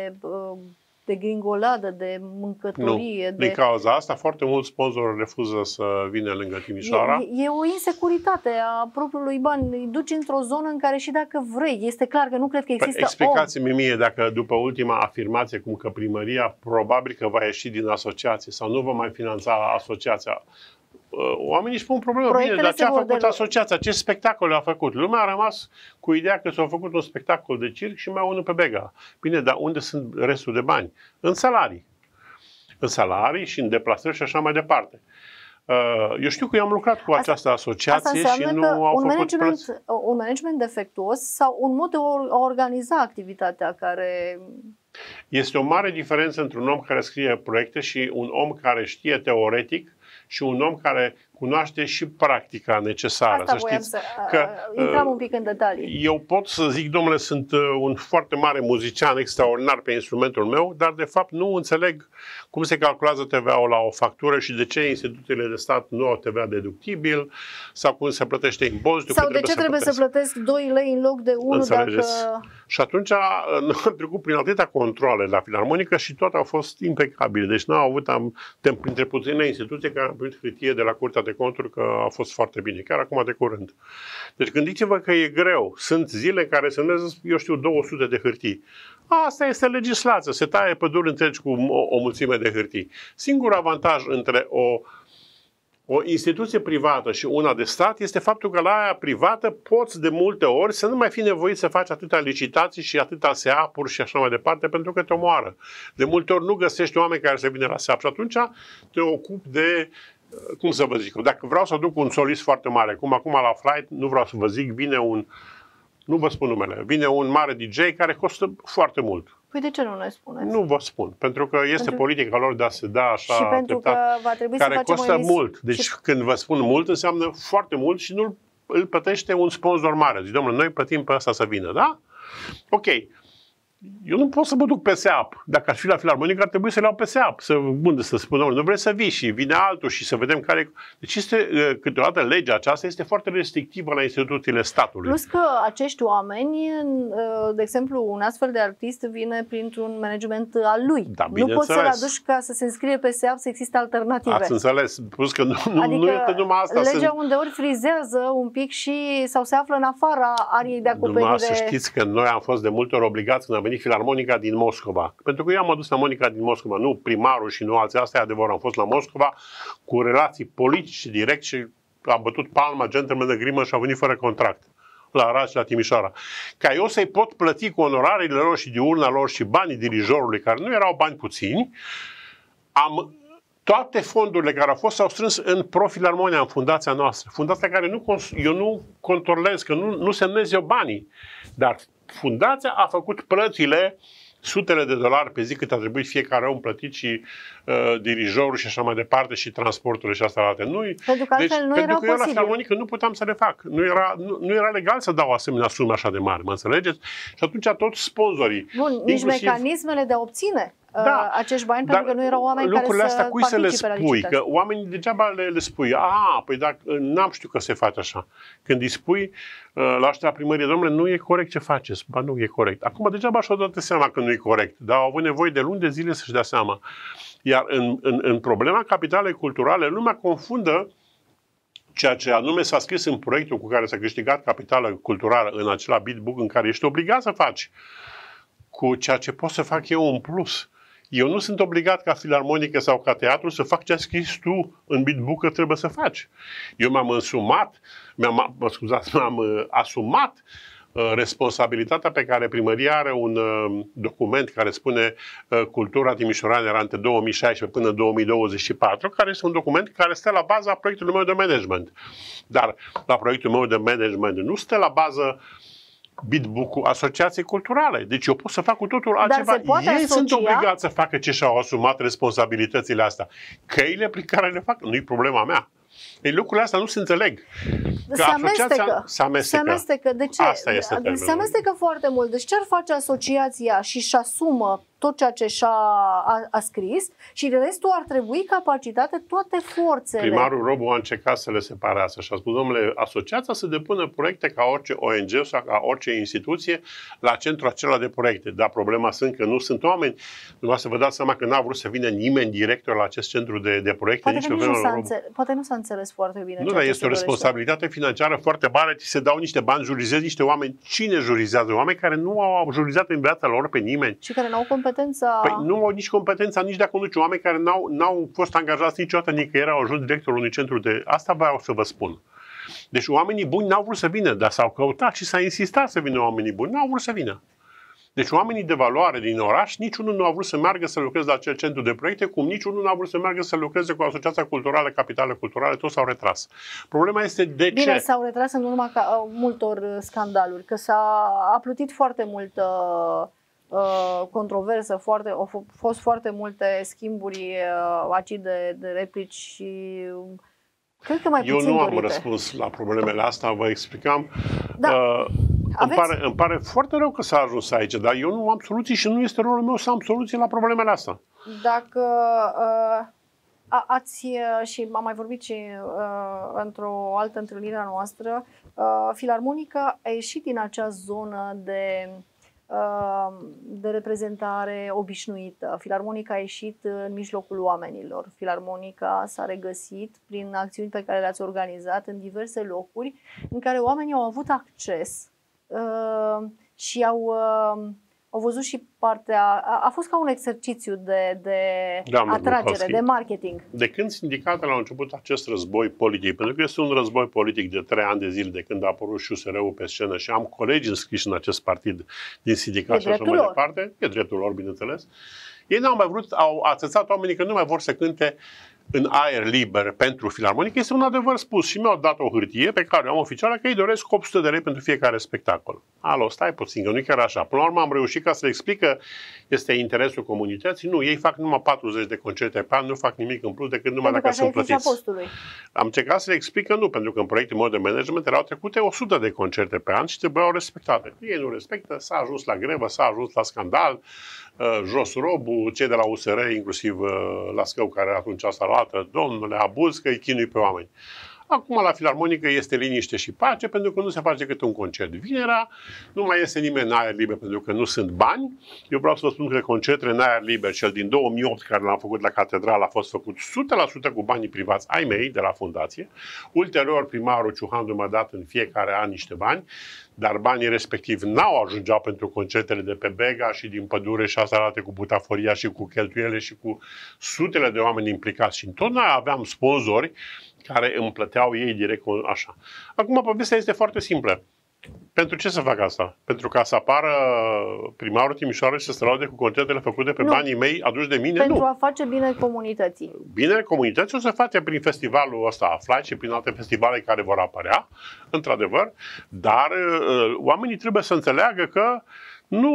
de gringoladă, de mâncătorie. Nu. Din cauza asta, foarte mulți sponsori refuză să vină lângă Timișoara. E o insecuritate a propriului bani. Îi duci într-o zonă în care și dacă vrei, este clar că nu cred că există Explicați-mi mie dacă după ultima afirmație, cum că primăria probabil că va ieși din asociație sau nu va mai finanța asociația, oamenii își pun probleme. Bine, dar ce a făcut asociația? Ce spectacole a făcut? Lumea a rămas cu ideea că s-a făcut un spectacol de circ și mai unul pe Bega. Bine, dar unde sunt restul de bani? În salarii. În salarii și în deplasări și așa mai departe. Eu știu că eu am lucrat cu această asociație și nu au făcut plăți. Un management defectuos sau un mod de a organiza activitatea care... Este o mare diferență între un om care scrie proiecte și un om care știe teoretic și un om care cunoaște și practica necesară. Asta voiam să intram un pic în detalii. Eu pot să zic, domnule, sunt un foarte mare muzician extraordinar pe instrumentul meu, dar de fapt nu înțeleg cum se calculează TVA-ul la o factură și de ce instituțiile de stat nu au TVA deductibil sau cum se plătește impozitul. Sau de ce trebuie să plătesc 2 lei în loc de 1 Înțelegeți? dacă... Și atunci am trecut prin atâtea controle la Filarmonica și toate au fost impecabile. Deci n-au avut, printre puține instituții care am primit hârtie de la Curtea de Conturi că a fost foarte bine, chiar acum de curând. Deci gândiți-vă că e greu. Sunt zile care se numesc, eu știu, 200 de hârtii. Asta este legislația. Se taie păduri întregi cu o mulțime de hârtii. Singurul avantaj între o instituție privată și una de stat este faptul că la aia privată poți de multe ori să nu mai fi nevoit să faci atâtea licitații și atâtea SEAP-uri și așa mai departe, pentru că te omoară. De multe ori nu găsești oameni care să vină la SEAP și atunci te ocupi de, cum să vă zic, dacă vreau să duc un solist foarte mare, cum acum la Flight, nu vreau să vă zic, nu vă spun numele, vine un mare DJ care costă foarte mult. Păi de ce nu ne spuneți? Nu vă spun, pentru că este politica lor de a se da așa și pentru că va trebui care să facem costă mult. Deci când vă spun mult înseamnă foarte mult și nu îl plătește un sponsor mare. Zic, domnule, noi plătim pe ăsta să vină, da? Ok. Eu nu pot să mă duc pe SEAP. Dacă ar fi la Filarmonică, ar trebui să le iau pe SEAP. Să spun, domnule, nu vrei să vii și vine altul și să vedem care... Deci câteodată legea aceasta este foarte restrictivă la instituțiile statului. Plus că acești oameni, de exemplu, un astfel de artist vine printr-un management al lui. Da, nu poți să-l aduci ca să se înscrie pe SEAP, să existe alternative. Ați înțeles. Plus că adică nu e că numai asta. Legea undeori frizează un pic sau se află în afara ariei de acoperire. Numai să știți că noi am fost de multe ori obligați când a venit Filarmonica din Moscova. Pentru că eu am adus la Monica din Moscova, nu primarul și nu alții, asta e adevărat. Am fost la Moscova cu relații politice direct și a bătut palma gentleman agreement și a venit fără contract la Arad și la Timișoara. Ca eu să-i pot plăti cu onorariile lor și diurna lor și banii dirijorului, care nu erau bani puțini, toate fondurile care au fost s-au strâns în Profilarmonia, în fundația noastră. Fundația care eu nu controlez, că nu semnez eu banii. Dar fundația a făcut plățile, sutele de dolari pe zi cât a trebuit fiecare om plătit și dirijorul și așa mai departe și transporturile și asta alte. Pentru că altfel nu era eu la Filarmonică nu puteam să le fac. Nu era legal să dau asemenea sume așa de mari, mă înțelegeți? Și atunci toți sponsorii... Bun, nici mecanismele de a obține acești bani, pentru că nu erau oameni care să astea, cui să le spui? Că oamenii degeaba le spui. Păi dacă n-am știut că se face așa. Când îi spui la ăștia primărie, domnule, nu e corect ce faceți. Ba nu e corect. Acum degeaba și-au dat seama că nu e corect. Dar au avut nevoie de luni de zile să-și dea seama. Iar în problema capitalei culturale, lumea confundă ceea ce anume s-a scris în proiectul cu care s-a câștigat capitala culturală în acela bidbook în care ești obligat să faci, cu ceea ce pot să fac eu în plus. Eu nu sunt obligat ca Filarmonică sau ca teatru să fac ce ai scris tu în bidbook că trebuie să faci. Eu m-am asumat responsabilitatea pe care primăria are un document care spune Cultura Timișoreană era între 2016 până 2024, care este un document care stă la baza proiectului meu de management. Dar la proiectul meu de management nu stă la bază beatbook-ul asociației culturale. Deci eu pot să fac cu totul altceva. Ei sunt obligați să facă ce și-au asumat responsabilitățile astea. Căile prin care le fac, nu-i problema mea. Ei, lucrurile astea nu se înțeleg. Se amestecă. De ce? Asta este termenul. Se amestecă foarte mult. Deci ce ar face asociația și asumă tot ceea ce a scris și restul ar trebui capacitate toate forțele. Primarul Robu a încercat să le separească și a spus, domnule, asociația să depună proiecte ca orice ONG sau ca orice instituție la centrul acela de proiecte. Dar problema sunt că nu sunt oameni. Numai să vă dați seama că n-a vrut să vină nimeni director la acest centru de proiecte. Poate nu s-a înțeles foarte bine. Nu, dar este o responsabilitate financiară foarte mare. Ți se dau niște bani, jurizezi niște oameni. Cine jurizează? Oameni care nu au jurizat în viața lor pe nimeni. Și care n-au competența. Păi nu au nici competența, nici de a conduce. Oameni care n-au fost angajați niciodată nicăieri, au ajuns directorul unui centru de... Asta vreau să vă spun. Deci oamenii buni n-au vrut să vină, dar s-au căutat și s-a insistat să vină oamenii buni. N-au vrut să vină. Deci oamenii de valoare din oraș, niciunul nu a vrut să meargă să lucreze la acel centru de proiecte, cum niciunul nu a vrut să meargă să lucreze cu Asociația Culturală, Capitale Culturale, toți s-au retras. Problema este de ce? Bine, s-au retras în urma multor scandaluri, că a plutit foarte multă controversă, au fost foarte multe schimburi acide de replici și cred că mai puțin Eu nu am dorite. răspuns la problemele astea, vă explicam. Da. Îmi pare foarte rău că s-a ajuns aici, dar eu nu am soluții și nu este rolul meu să am soluții la problemele astea. Dacă și am mai vorbit și într-o altă întâlnire a noastră, Filarmonica a ieșit din acea zonă de reprezentare obișnuită. Filarmonica a ieșit în mijlocul oamenilor. Filarmonica s-a regăsit prin acțiuni pe care le-ați organizat în diverse locuri în care oamenii au avut acces și au văzut și partea... A fost ca un exercițiu de atragere, de marketing. De când sindicatele au început acest război politic, pentru că este un război politic de 3 ani de zile de când a apărut și USR-ul pe scenă și am colegi înscriși în acest partid din sindicat și așa mai departe, e dreptul lor, bineînțeles, ei n-au mai vrut, au atățat oamenii că nu mai vor să cânte în aer liber pentru Filarmonică. Este un adevăr spus și mi-au dat o hârtie pe care o am oficială că îi doresc 800 de lei pentru fiecare spectacol. Alo, stai puțin, că nu e chiar așa. Până la urmă am reușit ca să le explic că este interesul comunității. Nu, ei fac numai 40 de concerte pe an, nu fac nimic în plus decât numai dacă sunt plătiți. Am încercat să le explic că nu, pentru că în proiectul meu de management erau trecute 100 de concerte pe an și trebuiau respectate. Ei nu respectă, s-a ajuns la grevă, s-a ajuns la scandal, Jos Robu, cei de la USR, inclusiv Lascău, care atunci s-a luat, domnule, abuz, că îi chinui pe oameni. Acum la Filarmonică este liniște și pace, pentru că nu se face decât un concert vinerea, nu mai este nimeni în aer liber pentru că nu sunt bani. Eu vreau să vă spun că concertele în aer liber, cel din 2008 care l-am făcut la Catedrală, a fost făcut 100% cu banii privați ai mei de la fundație. Ulterior, primarul Ciuhandu m-a dat în fiecare an niște bani, dar banii respectiv n-au ajungeau pentru concertele de pe Bega și din Pădure și astea arate cu butaforia și cu cheltuiele și cu sutele de oameni implicați. Și întotdeauna aveam sponsori care îmi plăteau ei direct așa. Acum, povestea este foarte simplă. Pentru ce să fac asta? Pentru ca să apară primarul Timișoarei și să se laude cu concertele făcute pe banii mei aduși de mine? Pentru a face bine comunității. Bine comunității o să face prin festivalul ăsta Aflat și prin alte festivale care vor apărea, într-adevăr, dar oamenii trebuie să înțeleagă că nu...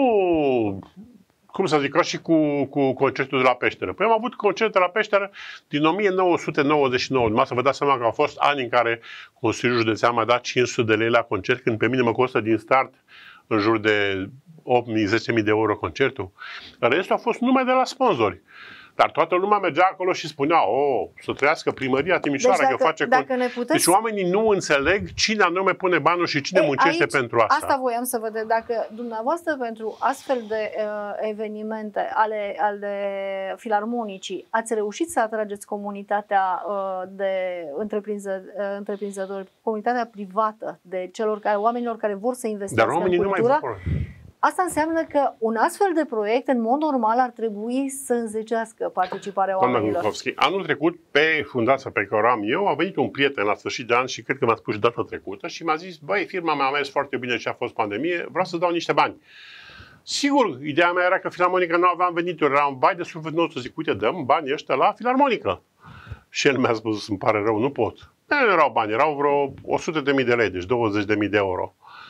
Cum să zic, ca și cu concertul de la Peșteră. Păi am avut concert de la Peșteră din 1999. Numai să vă dați seama că au fost ani în care Consiliul Județean mi-a dat 500 de lei la concert, când pe mine mă costă din start în jur de 8.000-10.000 de euro concertul. Restul a fost numai de la sponsori. Dar toată lumea mergea acolo și spunea, să trăiască primăria Timișoara, că face... Deci oamenii nu înțeleg cine anume pune banul și cine muncește pentru asta. Asta voiam să văd. Dacă dumneavoastră pentru astfel de evenimente ale Filarmonicii ați reușit să atrageți comunitatea de întreprinzători, comunitatea privată de oamenilor care vor să investească în cultură, asta înseamnă că un astfel de proiect, în mod normal, ar trebui să înzecească participarea oamenilor. Anul trecut, pe fundația pe care o am eu, a venit un prieten la sfârșit de an și cred că mi-a spus și data trecută și mi-a zis, băi, firma mea a mers foarte bine și a fost pandemie, vreau să dau niște bani. Sigur, ideea mea era că Filarmonica nu aveam venituri, era un bai de suflet nostru, zic, uite, dăm banii ăștia la Filarmonică. Și el mi-a spus, îmi pare rău, nu pot. Nu erau bani, erau vreo 100.000 de lei, deci 20.000 de euro.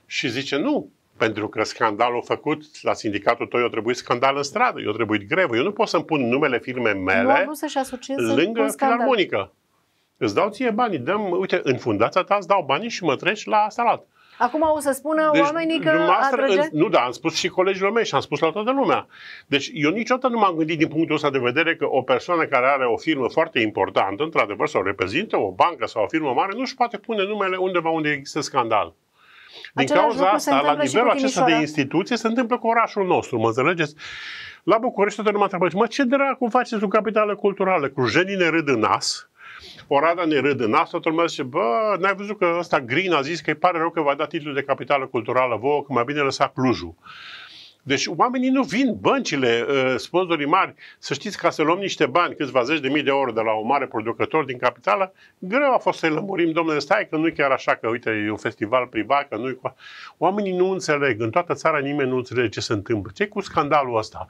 Și zice nu, pentru că scandalul făcut la sindicatul tău, eu trebuie scandal în stradă, eu trebuie grevă. Eu nu pot să-mi pun numele firmei mele lângă Filarmonică. Îți dau ție banii, dăm, uite, în fundația ta îți dau banii și mă treci la salat. Acum o să spună oamenii că Nu, da, am spus și colegilor mei și am spus la toată lumea. Deci eu niciodată nu m-am gândit din punctul ăsta de vedere că o persoană care are o firmă foarte importantă, într-adevăr, sau reprezintă o bancă sau o firmă mare, nu își poate pune numele undeva unde există scandal. Din cauza asta, la nivelul acesta de instituție, se întâmplă cu orașul nostru, mă înțelegeți? La București toată lumea întreabă, mă, ce dracu faceți cu capitală culturală? Clujenii ne râd în nas, Oradea ne râd în nas, toată lumea zice, bă, n-ai văzut că ăsta Green a zis că îi pare rău că va da titlul de capitală culturală vouă, că mai bine lăsa Clujul. Deci oamenii nu vin, băncile, sponsorii mari, să știți, ca să luăm niște bani, câțiva zeci de mii de euro de la un mare producător din capitală, greu a fost să-i lămurim, domnule, stai că nu e chiar așa, că uite, e un festival privat, că nu-i... Oamenii nu înțeleg, în toată țara nimeni nu înțelege ce se întâmplă. Ce-i cu scandalul ăsta?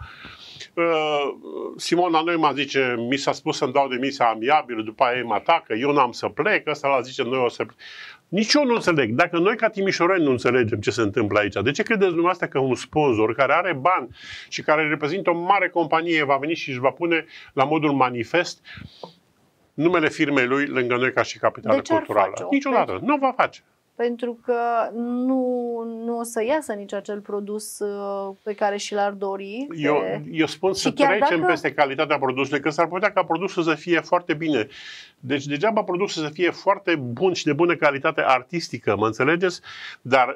Simona Neumann zice, mi s-a spus să-mi dau demisia amiabil, după aia ei mă atacă, eu n-am să plec, ăsta la zice, noi o să... Nici eu nu înțeleg. Dacă noi ca timișoreni nu înțelegem ce se întâmplă aici, de ce credeți dumneavoastră că un sponsor care are bani și care reprezintă o mare companie va veni și își va pune la modul manifest numele firmei lui lângă noi ca și capitală culturală? Niciodată. Nu va face. Pentru că nu o să iasă nici acel produs pe care și l-ar dori. Eu spun să trecem peste calitatea produsului, că s-ar putea ca produsul să fie foarte bine. Deci degeaba produsul să fie foarte bun și de bună calitate artistică, mă înțelegeți? Dar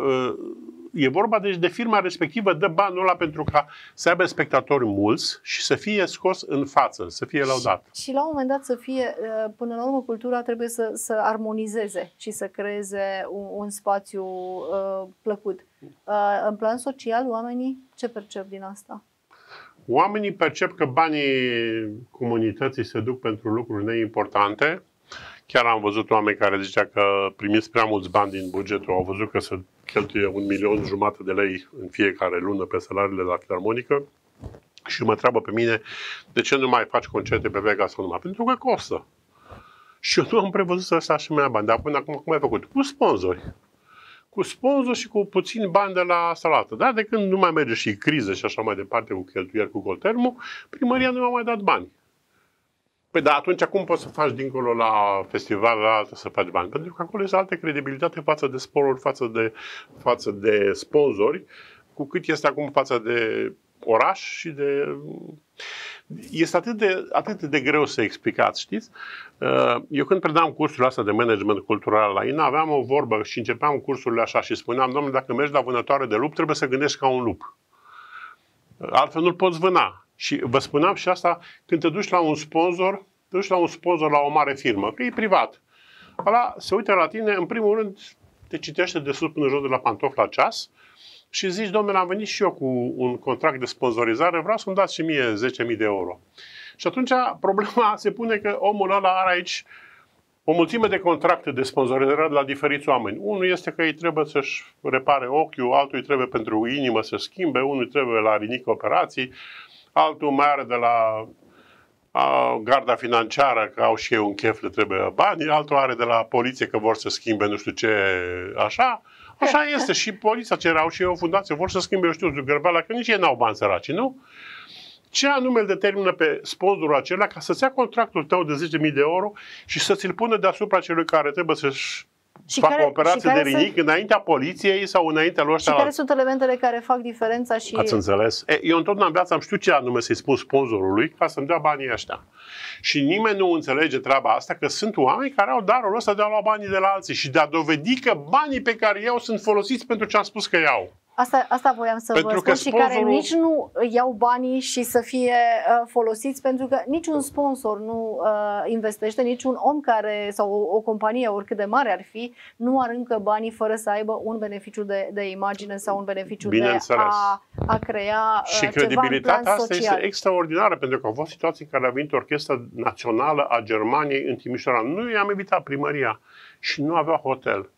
e vorba deci de firma respectivă, dă banul ăla pentru ca să aibă spectatori mulți și să fie scos în față, să fie lăudat. Și la un moment dat să fie, până la urmă, cultura trebuie să armonizeze și să creeze un spațiu plăcut. În plan social, oamenii ce percep din asta? Oamenii percep că banii comunității se duc pentru lucruri neimportante. Chiar am văzut oameni care zicea că primiți prea mulți bani din bugetul, au văzut că se cheltuie 1,5 milion de lei în fiecare lună pe salariile la Filarmonică și mă întreabă pe mine de ce nu mai faci concerte pe Vegas sau numai? Pentru că costă. Și eu nu am prevăzut să ăsta și mai bani, dar până acum cum ai făcut? Cu sponsori. Cu sponsori și cu puțini bani de la salată. Dar de când nu mai merge și criză și așa mai departe cu cheltuieli cu Coltermul, primăria nu m-a mai dat bani. Păi da, atunci cum poți să faci dincolo la festival, la altă să faci bani? Pentru că acolo este altă credibilitate față de sporuri, față de sponsori, cu cât este acum față de oraș și de... Este atât de greu să explicați, știți? Eu când predam cursurile astea de management cultural la INA, aveam o vorbă și începeam cursurile așa și spuneam, domnule, dacă mergi la vânătoare de lup, trebuie să gândești ca un lup. Altfel nu-l poți vâna. Și vă spuneam și asta, când te duci la un sponsor, la o mare firmă, că e privat. Ăla se uită la tine, în primul rând, te citește de sus până jos de la pantof la ceas și zici, domnule, am venit și eu cu un contract de sponsorizare, vreau să-mi dați și mie 10.000 de euro. Și atunci problema se pune că omul ăla are aici o mulțime de contracte de sponsorizare la diferiți oameni. Unul este că îi trebuie să-și repare ochiul, altul îi trebuie pentru inimă să schimbe, unul îi trebuie la rinic operații, altul mai are de la garda financiară, că au și ei un chef, le trebuie bani, altul are de la poliție că vor să schimbe nu știu ce, așa. Așa este și poliția ce au și ei o fundație, vor să schimbe, eu știu, gărbeala, că nici ei n-au bani săraci, nu? Ce anume îl determină pe sponsorul acela ca să-ți ia contractul tău de 10.000 de euro și să ți-l pună deasupra celui care trebuie să-și facă o operație de rinic înaintea poliției sau înaintea lor. Și care sunt elementele care fac diferența? Și... Ați înțeles? Eu întotdeauna în viață am știut ce anume să-i spun sponsorului ca să-mi dea banii ăștia. Și nimeni nu înțelege treaba asta, că sunt oameni care au darul ăsta de a lua banii de la alții și de a dovedi că banii pe care iau sunt folosiți pentru ce am spus că iau. Asta voiam să vă spun și care nici nu iau banii și să fie folosiți, pentru că niciun sponsor nu investește, niciun om care sau o companie, oricât de mare ar fi, nu aruncă banii fără să aibă un beneficiu de imagine sau un beneficiu de a crea și credibilitatea asta este extraordinară, pentru că au fost situații în care a venit Orchestra Națională a Germaniei în Timișoara. Nu i-am invitat primăria și nu avea hotel.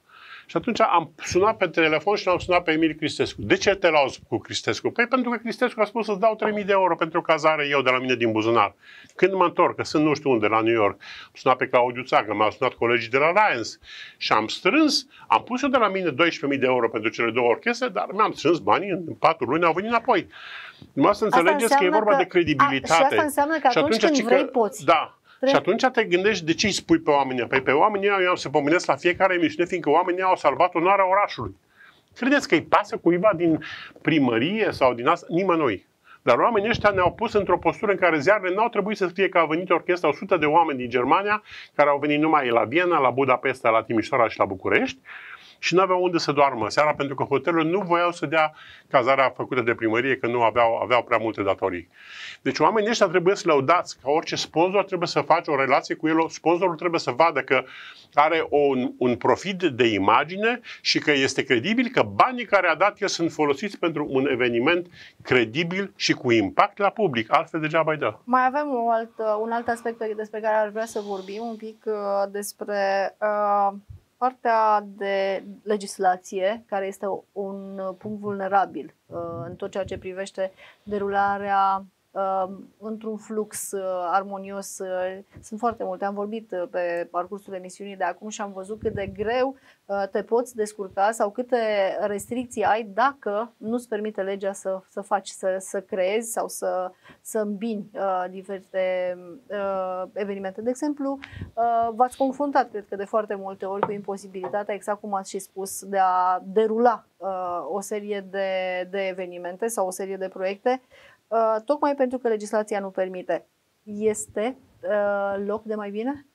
Și atunci am sunat pe telefon și l-am sunat pe Emil Cristescu. De ce te lauzi cu Cristescu? Păi pentru că Cristescu a spus să-ți dau 3.000 de euro pentru cazare eu de la mine din buzunar. Când mă întorc, că sunt nu știu unde, la New York, am sunat pe Claudiu Țagă, m-au sunat colegii de la Lions și am strâns, am pus eu de la mine 12.000 de euro pentru cele două orchestre, dar mi-am strâns banii, în 4 luni au venit înapoi. Numai să înțelegeți că e vorba de credibilitate. Și asta înseamnă că atunci când vrei, poți. Da. Și atunci te gândești de ce îi spui pe oamenii. Păi pe oamenii eu am să pomenesc la fiecare emisiune, fiindcă oamenii au salvat onoarea orașului. Credeți că îi pasă cuiva din primărie sau din asta? Nimănui. Dar oamenii ăștia ne-au pus într-o postură în care ziarele n-au trebuit să fie că a venit orchestra 100 de oameni din Germania, care au venit numai la Viena, la Budapesta, la Timișoara și la București, și nu aveau unde să doarmă seara, pentru că hotelurile nu voiau să dea cazarea făcută de primărie, că nu aveau prea multe datorii. Deci oamenii ăștia trebuie să lăudați, ca orice sponsor trebuie să faci o relație cu el, sponsorul trebuie să vadă că are un profit de imagine și că este credibil, că banii care a dat el sunt folosiți pentru un eveniment credibil și cu impact la public, altfel degeaba îi dă. Mai avem un alt aspect despre care ar vrea să vorbim, un pic despre partea de legislație, care este un punct vulnerabil în tot ceea ce privește derularea într-un flux armonios. Sunt foarte multe. Am vorbit pe parcursul emisiunii de acum și am văzut cât de greu te poți descurca sau câte restricții ai dacă nu-ți permite legea să faci, să creezi sau să îmbini diferite evenimente. De exemplu, v-ați confruntat, cred că de foarte multe ori, cu imposibilitatea, exact cum ați și spus, de a derula o serie de evenimente sau o serie de proiecte, tocmai pentru că legislația nu permite. Este loc de mai bine?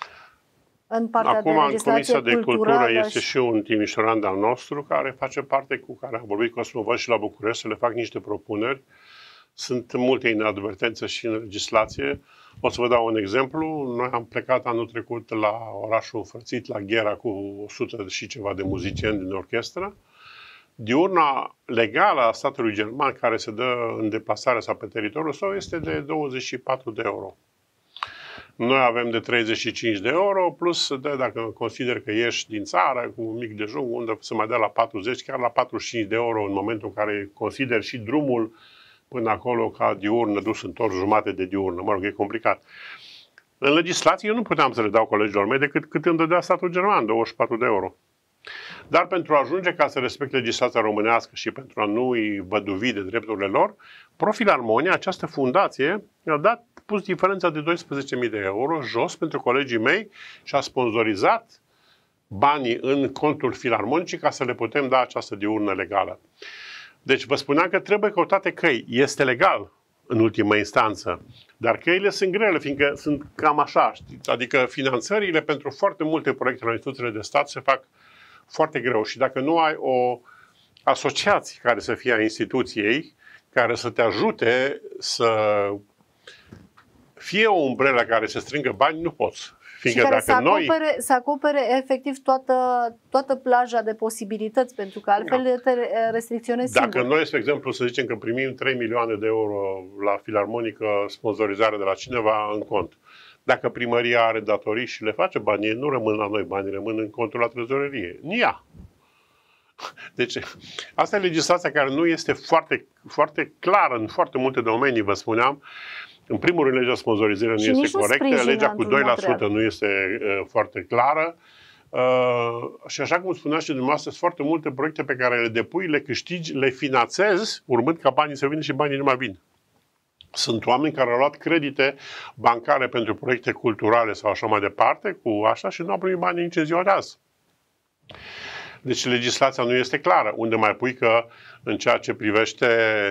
În partea acum, de legislație în Comisia de Cultură este și un timișoran de-al nostru care face parte, cu care am vorbit cu Cosmovăd și la București, să le fac niște propuneri. Sunt multe inadvertențe și în legislație. O să vă dau un exemplu. Noi am plecat anul trecut la orașul Frățit, la Ghera, cu 100 și ceva de muzicieni din orchestră. Diurna legală a statului german care se dă în deplasare sau pe teritoriul său este de 24 de euro. Noi avem de 35 de euro, plus dacă consider că ieși din țară cu un mic dejun, unde se mai dă la 40, chiar la 45 de euro în momentul în care consider și drumul până acolo ca diurnă, dus întors, jumate de diurnă. Mă rog, e complicat. În legislație eu nu puteam să le dau colegilor mei decât cât îmi dădea statul german, 24 de euro. Dar pentru a ajunge ca să respecte legislația românească și pentru a nu îi văduvi de drepturile lor, Profilarmonia, această fundație, a pus diferența de 12.000 de euro jos pentru colegii mei și a sponsorizat banii în contul filarmonicii ca să le putem da această diurnă legală. Deci vă spuneam că trebuie căutate căi. Este legal în ultimă instanță, dar căile sunt grele, fiindcă sunt cam așa, știți? Adică finanțările pentru foarte multe proiecte la instituțiile de stat se fac foarte greu și dacă nu ai o asociație care să fie a instituției, care să te ajute să fie o umbrelă care să strângă bani, nu poți. Fiindcă și care să acopere efectiv toată plaja de posibilități, pentru că altfel te restricționezi singur. singur. Dacă noi, spre exemplu, să zicem că primim 3 milioane de euro la filarmonică, sponsorizare de la cineva în cont, dacă primăria are datorii și le face, banii nu rămân la noi, banii rămân în contul la trezorerie. În ea. Deci, asta e legislația care nu este foarte, foarte clară în foarte multe domenii, vă spuneam. În primul rând, legea sponsorizării nu este corectă, legea cu 2% nu este foarte clară. Și așa cum spuneați și dumneavoastră, sunt foarte multe proiecte pe care le depui, le câștigi, le finanțezi, urmând ca banii să vină și banii nu mai vin. Sunt oameni care au luat credite bancare pentru proiecte culturale sau așa mai departe, cu așa, și nu au primit banii nici în ziua de azi. Deci legislația nu este clară. Unde mai pui că în ceea ce privește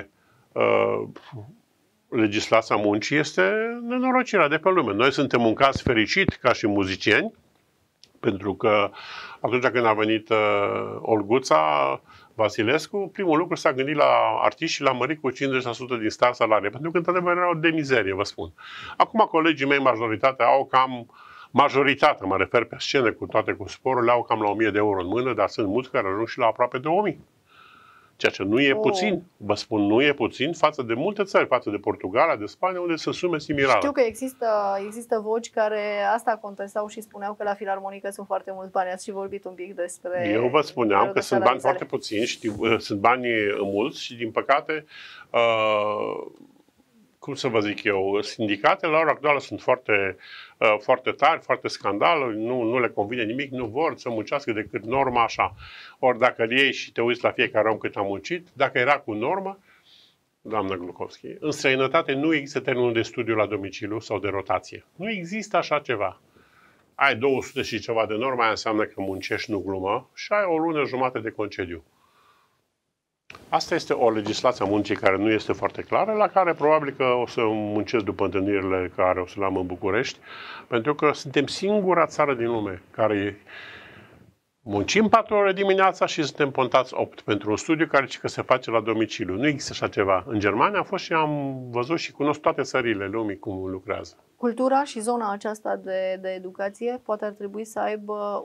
legislația muncii este nenorocirea de pe lume. Noi suntem un caz fericit ca și muzicieni, pentru că atunci când a venit Olguța Vasilescu, primul lucru s-a gândit la artiști și l-a mărit cu 50% din start salarii, pentru că într-adevăr erau de mizerie, vă spun. Acum colegii mei majoritatea, mă refer pe scenă cu toate cu sporurile, au cam la 1000 de euro în mână, dar sunt mulți care ajung și la aproape 2000. Ceea ce nu e puțin, vă spun, nu e puțin față de multe țări, față de Portugalia, de Spania, unde sunt sume similare. Știu că există voci care asta contestau și spuneau că la Filarmonică sunt foarte mulți bani. Ați și vorbit un pic despre... Eu vă spuneam că sunt bani foarte puțini, sunt bani mulți și, din păcate, cum să vă zic eu, sindicatele la ora actuală sunt foarte tari, foarte scandal, nu le convine nimic, nu vor să muncească decât norma așa. Ori dacă îl iei și te uiți la fiecare om cât a muncit, dacă era cu normă, doamnă Gluchovski, în străinătate nu există termenul de studiu la domiciliu sau de rotație. Nu există așa ceva. Ai 200 și ceva de normă, aia înseamnă că muncești, nu glumă, și ai o lună jumate de concediu. Asta este o legislație a muncii care nu este foarte clară, la care probabil că o să muncesc după întâlnirile care o să le am în București, pentru că suntem singura țară din lume care muncim 4 ore dimineața și suntem pontați 8 pentru un studiu care zice că se face la domiciliu. Nu există așa ceva. În Germania am fost și am văzut și cunosc toate țările lumii cum lucrează. Cultura și zona aceasta de educație poate ar trebui să aibă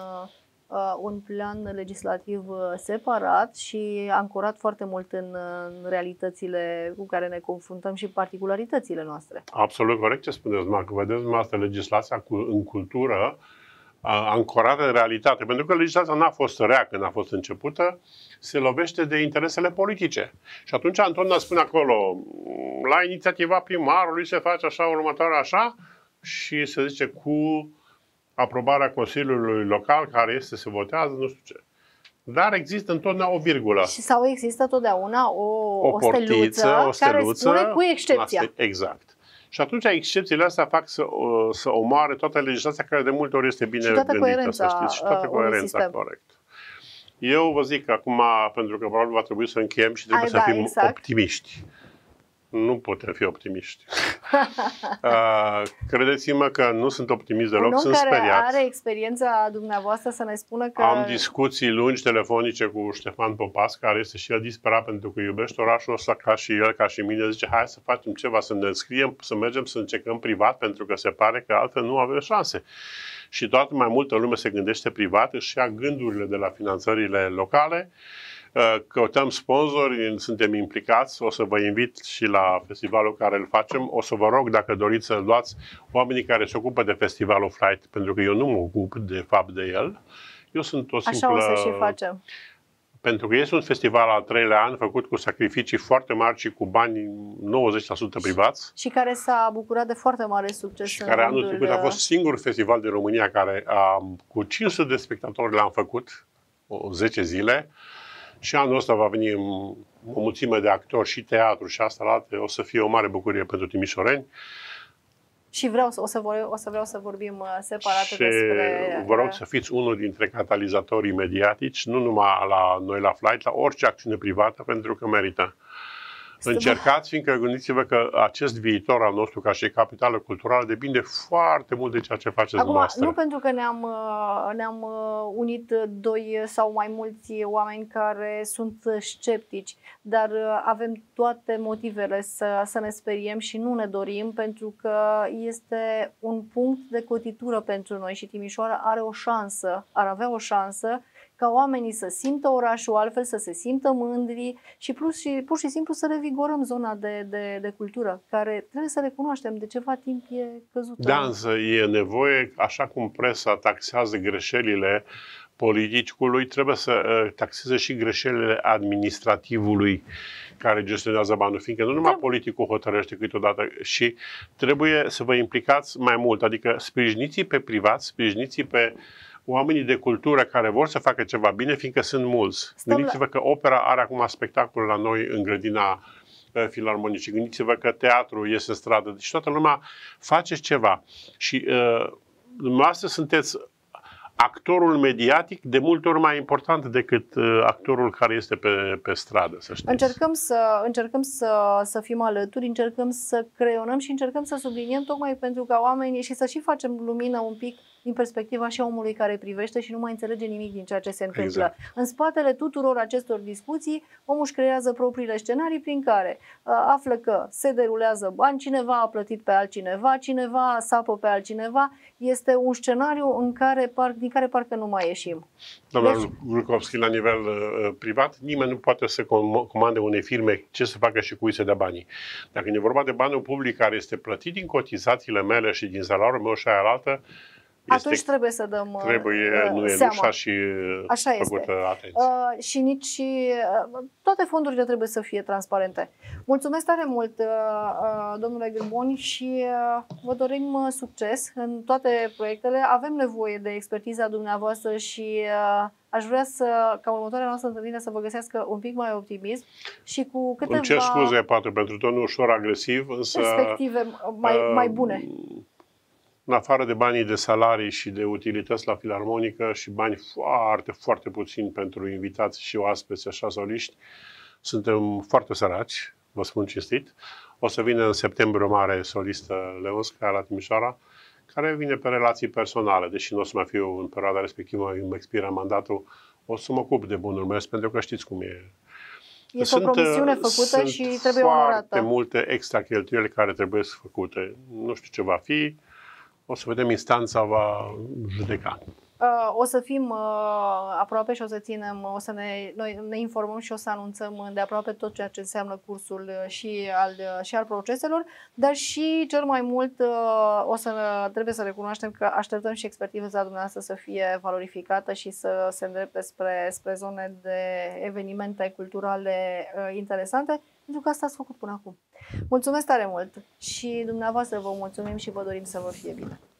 un plan legislativ separat și ancorat foarte mult în realitățile cu care ne confruntăm și particularitățile noastre. Absolut corect ce spuneți, Marc. Vedeți dumneavoastră legislația în cultură ancorată în realitate. Pentru că legislația n-a fost rea când a fost începută, se lovește de interesele politice. Și atunci Antona spune acolo, la inițiativa primarului se face așa, următoarea așa, și se zice cu aprobarea Consiliului Local, care se votează, nu știu ce. Dar există întotdeauna o virgulă. Sau există totdeauna o steluță care spune cu excepția. Exact. Și atunci excepțiile astea fac să omoare toată legislația, care de multe ori este bine gândită, să știți. Și toată coerența, corect. Eu vă zic acum, pentru că probabil va trebui să încheiem și trebuie să fim optimiști. Nu putem fi optimiști. Credeți-mă că nu sunt optimist deloc, sunt speriat. Care are experiența dumneavoastră să ne spună că... Am discuții lungi telefonice cu Ștefan Popas, care este și el disperat pentru că iubește orașul ăsta ca și el, ca și mine. Zice, hai să facem ceva, să ne înscriem, să mergem să încercăm privat, pentru că se pare că altfel nu avem șanse. Și toată mai multă lume se gândește privat, își ia gândurile de la finanțările locale, căutăm sponsori, suntem implicați, o să vă invit și la festivalul care îl facem. O să vă rog, dacă doriți, să luați oamenii care se ocupă de festivalul Flight, pentru că eu nu mă ocup de fapt de el. Eu sunt o simplă... Așa o să și facem. Pentru că este un festival al 3-lea an, făcut cu sacrificii foarte mari și cu bani 90% privați. Și care s-a bucurat de foarte mare succes. Și care anul trecut a fost singurul festival din România care cu 500 de spectatori l-am făcut, 10 zile. Și anul ăsta va veni o mulțime de actori și teatru și asta la alte. O să fie o mare bucurie pentru timișoreni. Și o să vreau să vorbim separat și despre... vă rog să fiți unul dintre catalizatorii mediatici, nu numai la noi la Flight, la orice acțiune privată, pentru că merită. Încercați, fiindcă gândiți-vă că acest viitor al nostru ca și capitală culturală depinde foarte mult de ceea ce faceți dumneavoastră. Nu pentru că ne-am unit doi sau mai mulți oameni care sunt sceptici, dar avem toate motivele să ne speriem și nu ne dorim, pentru că este un punct de cotitură pentru noi și Timișoara ar avea o șansă ca oamenii să simtă orașul altfel, să se simtă mândri și pur și simplu să revigorăm zona de cultură, care trebuie să recunoaștem de ceva timp e căzută. Da, însă e nevoie, așa cum presa taxează greșelile politicului, trebuie să taxeze și greșelile administrativului care gestionează banul, fiindcă nu numai politicul hotărăște câteodată și trebuie să vă implicați mai mult, adică sprijiniți pe privat, sprijiniți pe oamenii de cultură care vor să facă ceva bine, fiindcă sunt mulți. Gândiți-vă că opera are acum spectacol la noi în grădina Filarmonicii. Gândiți-vă că teatru iese în stradă. Deci toată lumea face ceva. Și dumneavoastră sunteți actorul mediatic de multe ori mai important decât actorul care este pe stradă, să știți. Încercăm să fim alături, încercăm să creionăm și încercăm să subliniem tocmai pentru ca oamenii și să și facem lumină un pic din perspectiva și omului care privește și nu mai înțelege nimic din ceea ce se întâmplă. Exact. În spatele tuturor acestor discuții, omul își creează propriile scenarii prin care află că se derulează bani, cineva a plătit pe altcineva, cineva sapă pe altcineva. Este un scenariu în care parc care parcă nu mai ieșim. Domnul Gluchovski, la nivel privat, nimeni nu poate să comande unei firme ce să facă și cui să dea banii. Dacă e vorba de banul public care este plătit din cotizațiile mele și din salariul meu și aia altă, atunci trebuie să dăm nu e seama. lușa și așa făcută atenție. Și nici toate fondurile trebuie să fie transparente. Mulțumesc tare mult, domnule Gârboni, și vă dorim succes în toate proiectele. Avem nevoie de expertiza dumneavoastră și aș vrea ca următoarea noastră întâlnire să vă găsească un pic mai optimism și cu câteva... Îmi cer scuze, poate, pentru tonul ușor agresiv, însă... perspective mai bune. În afară de banii de salarii și de utilități la filarmonică și bani foarte, foarte puțini pentru invitați și oaspeți, așa, soliști, suntem foarte săraci, vă spun cinstit. O să vină în septembrie o mare solistă Leonska la Timișoara, care vine pe relații personale, deși nu o să mai fiu în perioada respectivă, îmi expiră mandatul, o să mă ocup de bunul meu, pentru că știți cum e. Este o promisiune făcută și trebuie onorată. Sunt foarte multe extra cheltuieli care trebuie să făcute. Nu știu ce va fi. O să vedem, instanța va judeca. O să fim aproape și o să ținem, noi ne informăm și o să anunțăm de aproape tot ceea ce înseamnă cursul și al proceselor, dar și cel mai mult trebuie să recunoaștem că așteptăm și expertiza dumneavoastră să fie valorificată și să se îndrepte spre zone de evenimente culturale interesante, pentru că asta ați făcut până acum. Mulțumesc tare mult și dumneavoastră vă mulțumim și vă dorim să vă fie bine.